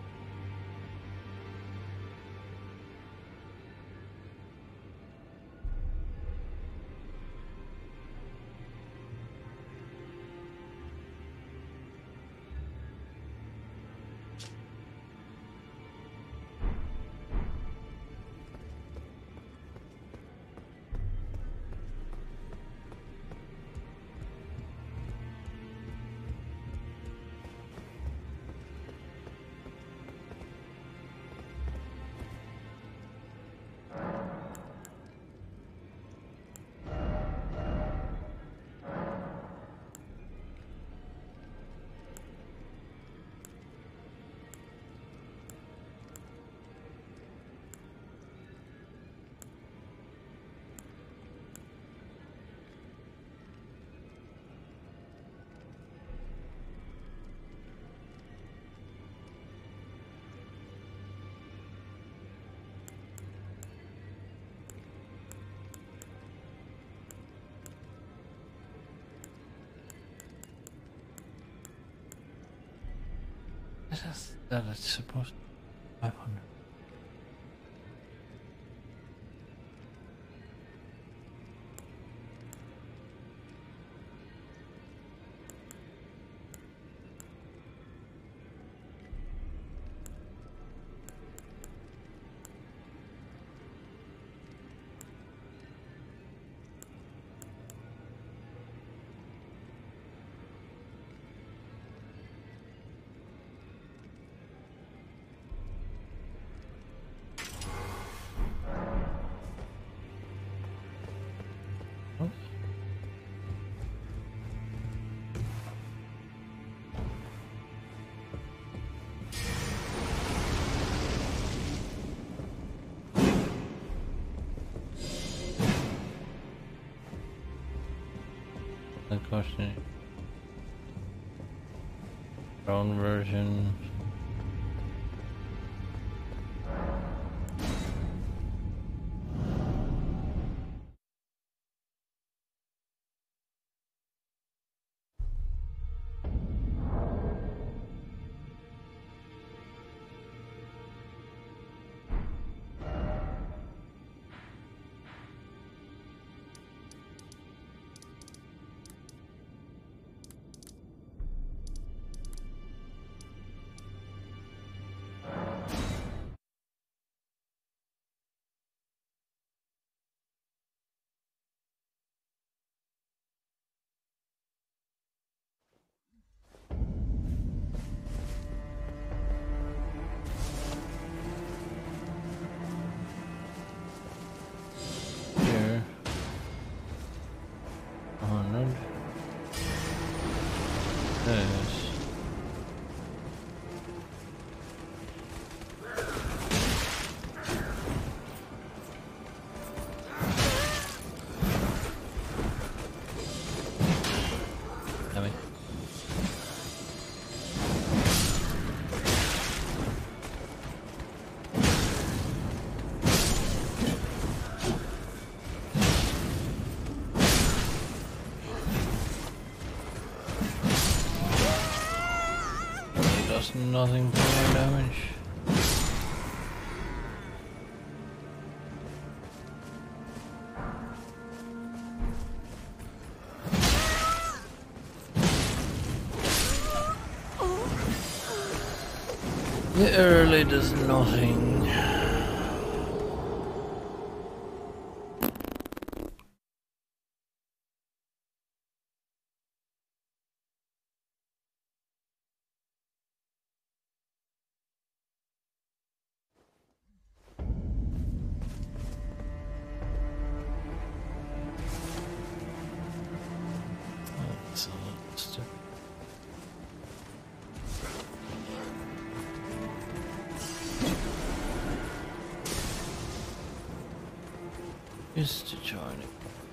[SPEAKER 1] says that it's supposed to be 500. The question, drone version. Here, 100. This. Damn it. It does nothing for my damage. The early does nothing. That's a little stupid. Just to join it.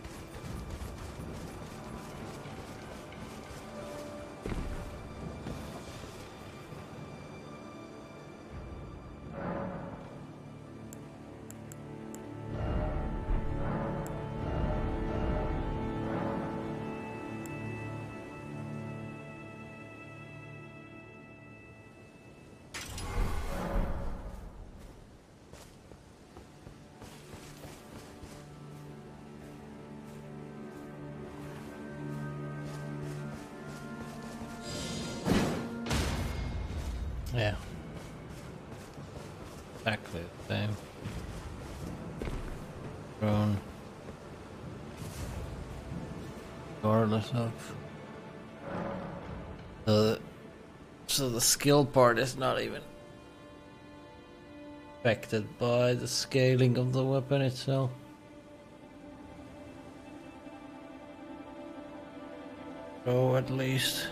[SPEAKER 1] Yeah. Exactly the same. Drone. Regardless of. So the skill part is not even affected by the scaling of the weapon itself. So at least.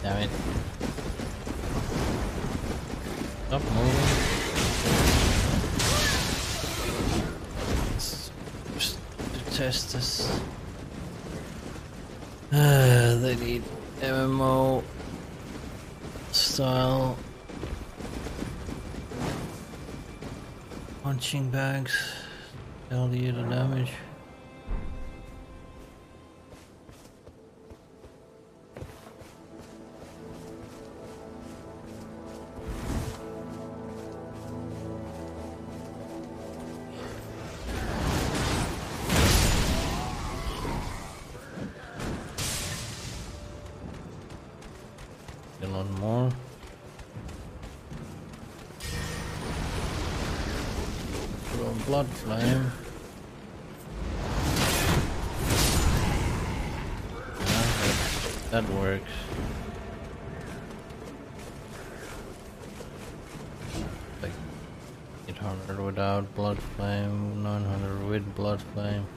[SPEAKER 1] Damn it. Stop moving. Let's just to test this. They need MMO style punching bags. Tell you the damage. One more. Put on blood flame. That works. Like 800 without blood flame, 900 with blood flame.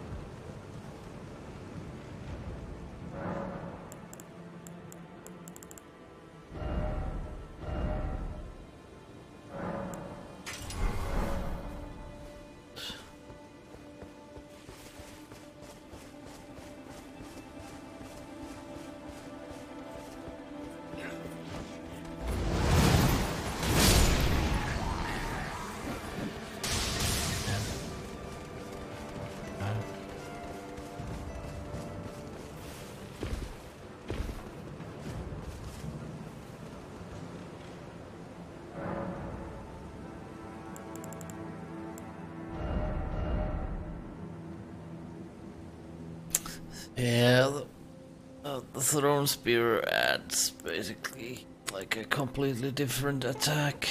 [SPEAKER 1] Yeah, the Throne Spear adds basically like a completely different attack.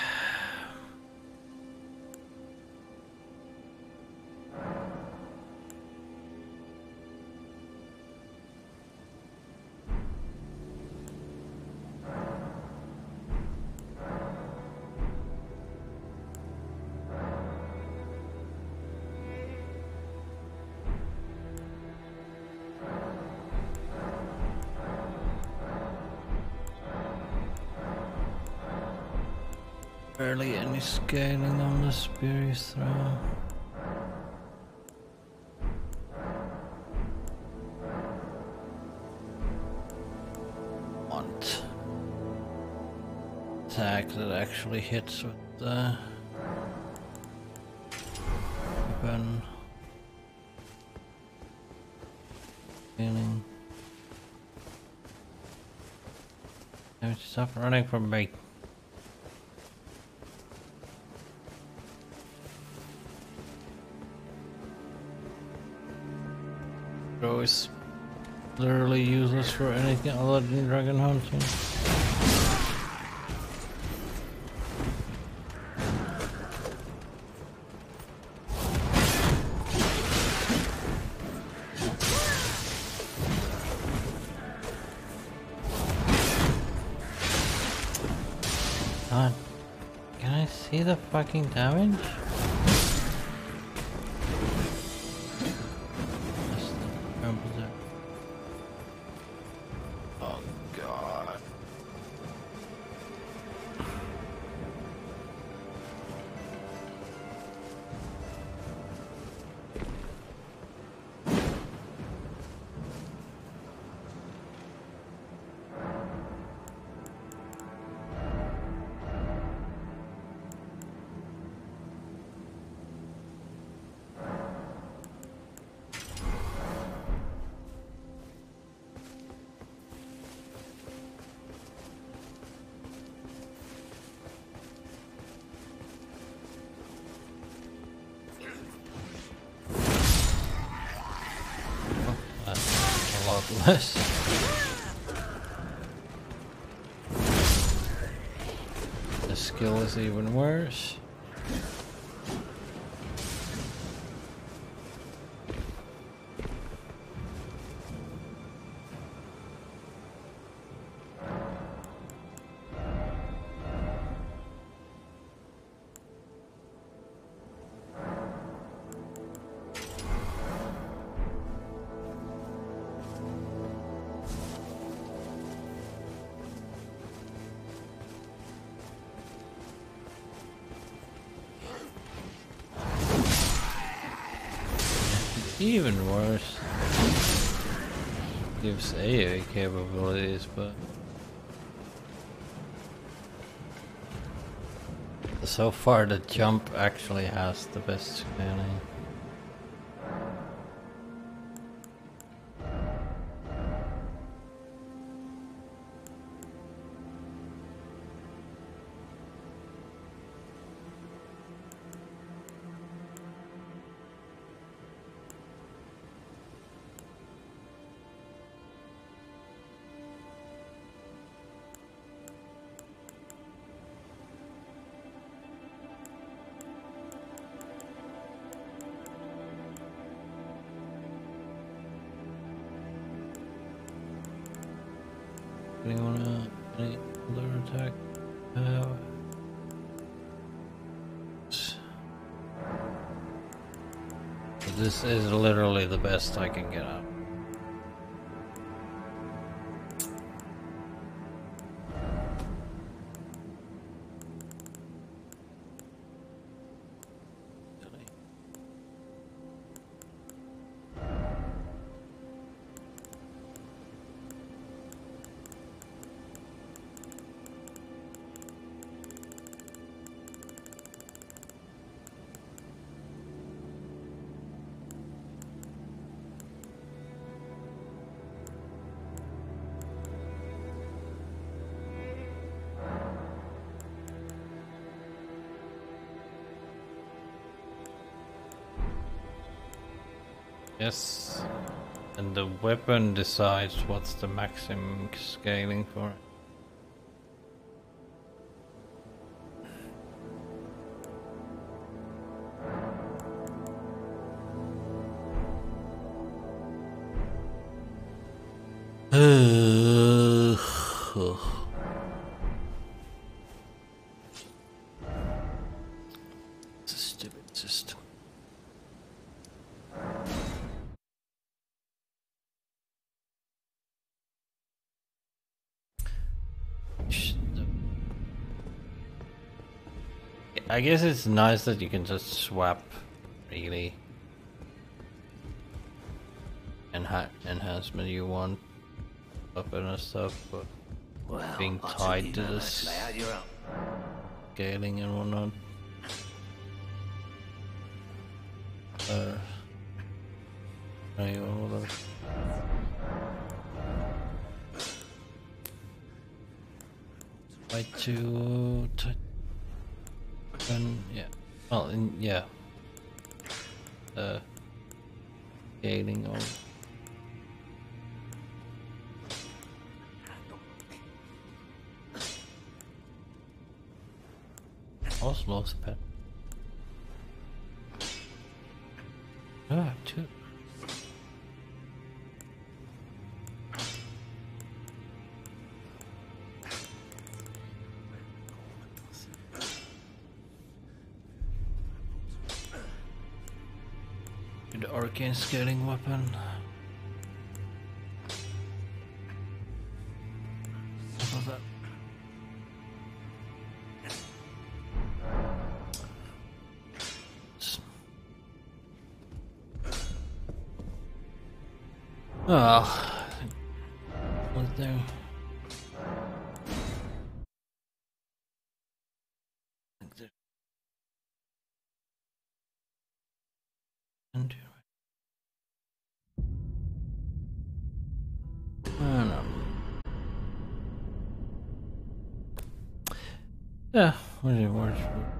[SPEAKER 1] Barely any scaling on the spear you throw. Want attack that actually hits with the weapon. Scaling. Damn it, stop running from me. Throw is literally useless for anything other than dragon hunting. God, can I see the fucking damage? Oh god. Less. The skill is even worse. even worse. Gives AoE capabilities, but so far the jump actually has the best scaling. Any other attack? This is literally the best I can get out. Yes, and the weapon decides what's the maximum scaling for it. It's a stupid system. I guess it's nice that you can just swap really enhancement you want weapon and stuff, but
[SPEAKER 4] Well,
[SPEAKER 1] being
[SPEAKER 4] I took
[SPEAKER 1] tied
[SPEAKER 4] you
[SPEAKER 1] to
[SPEAKER 4] no
[SPEAKER 1] this
[SPEAKER 4] match, layout, you're up.
[SPEAKER 1] scaling and whatnot. Try to yeah. Well, yeah. Scaling of Oslo's pet. Ah, two. Good arcane scaling weapon. What was that? Oh, was there? I don't know. Yeah, what is it worth?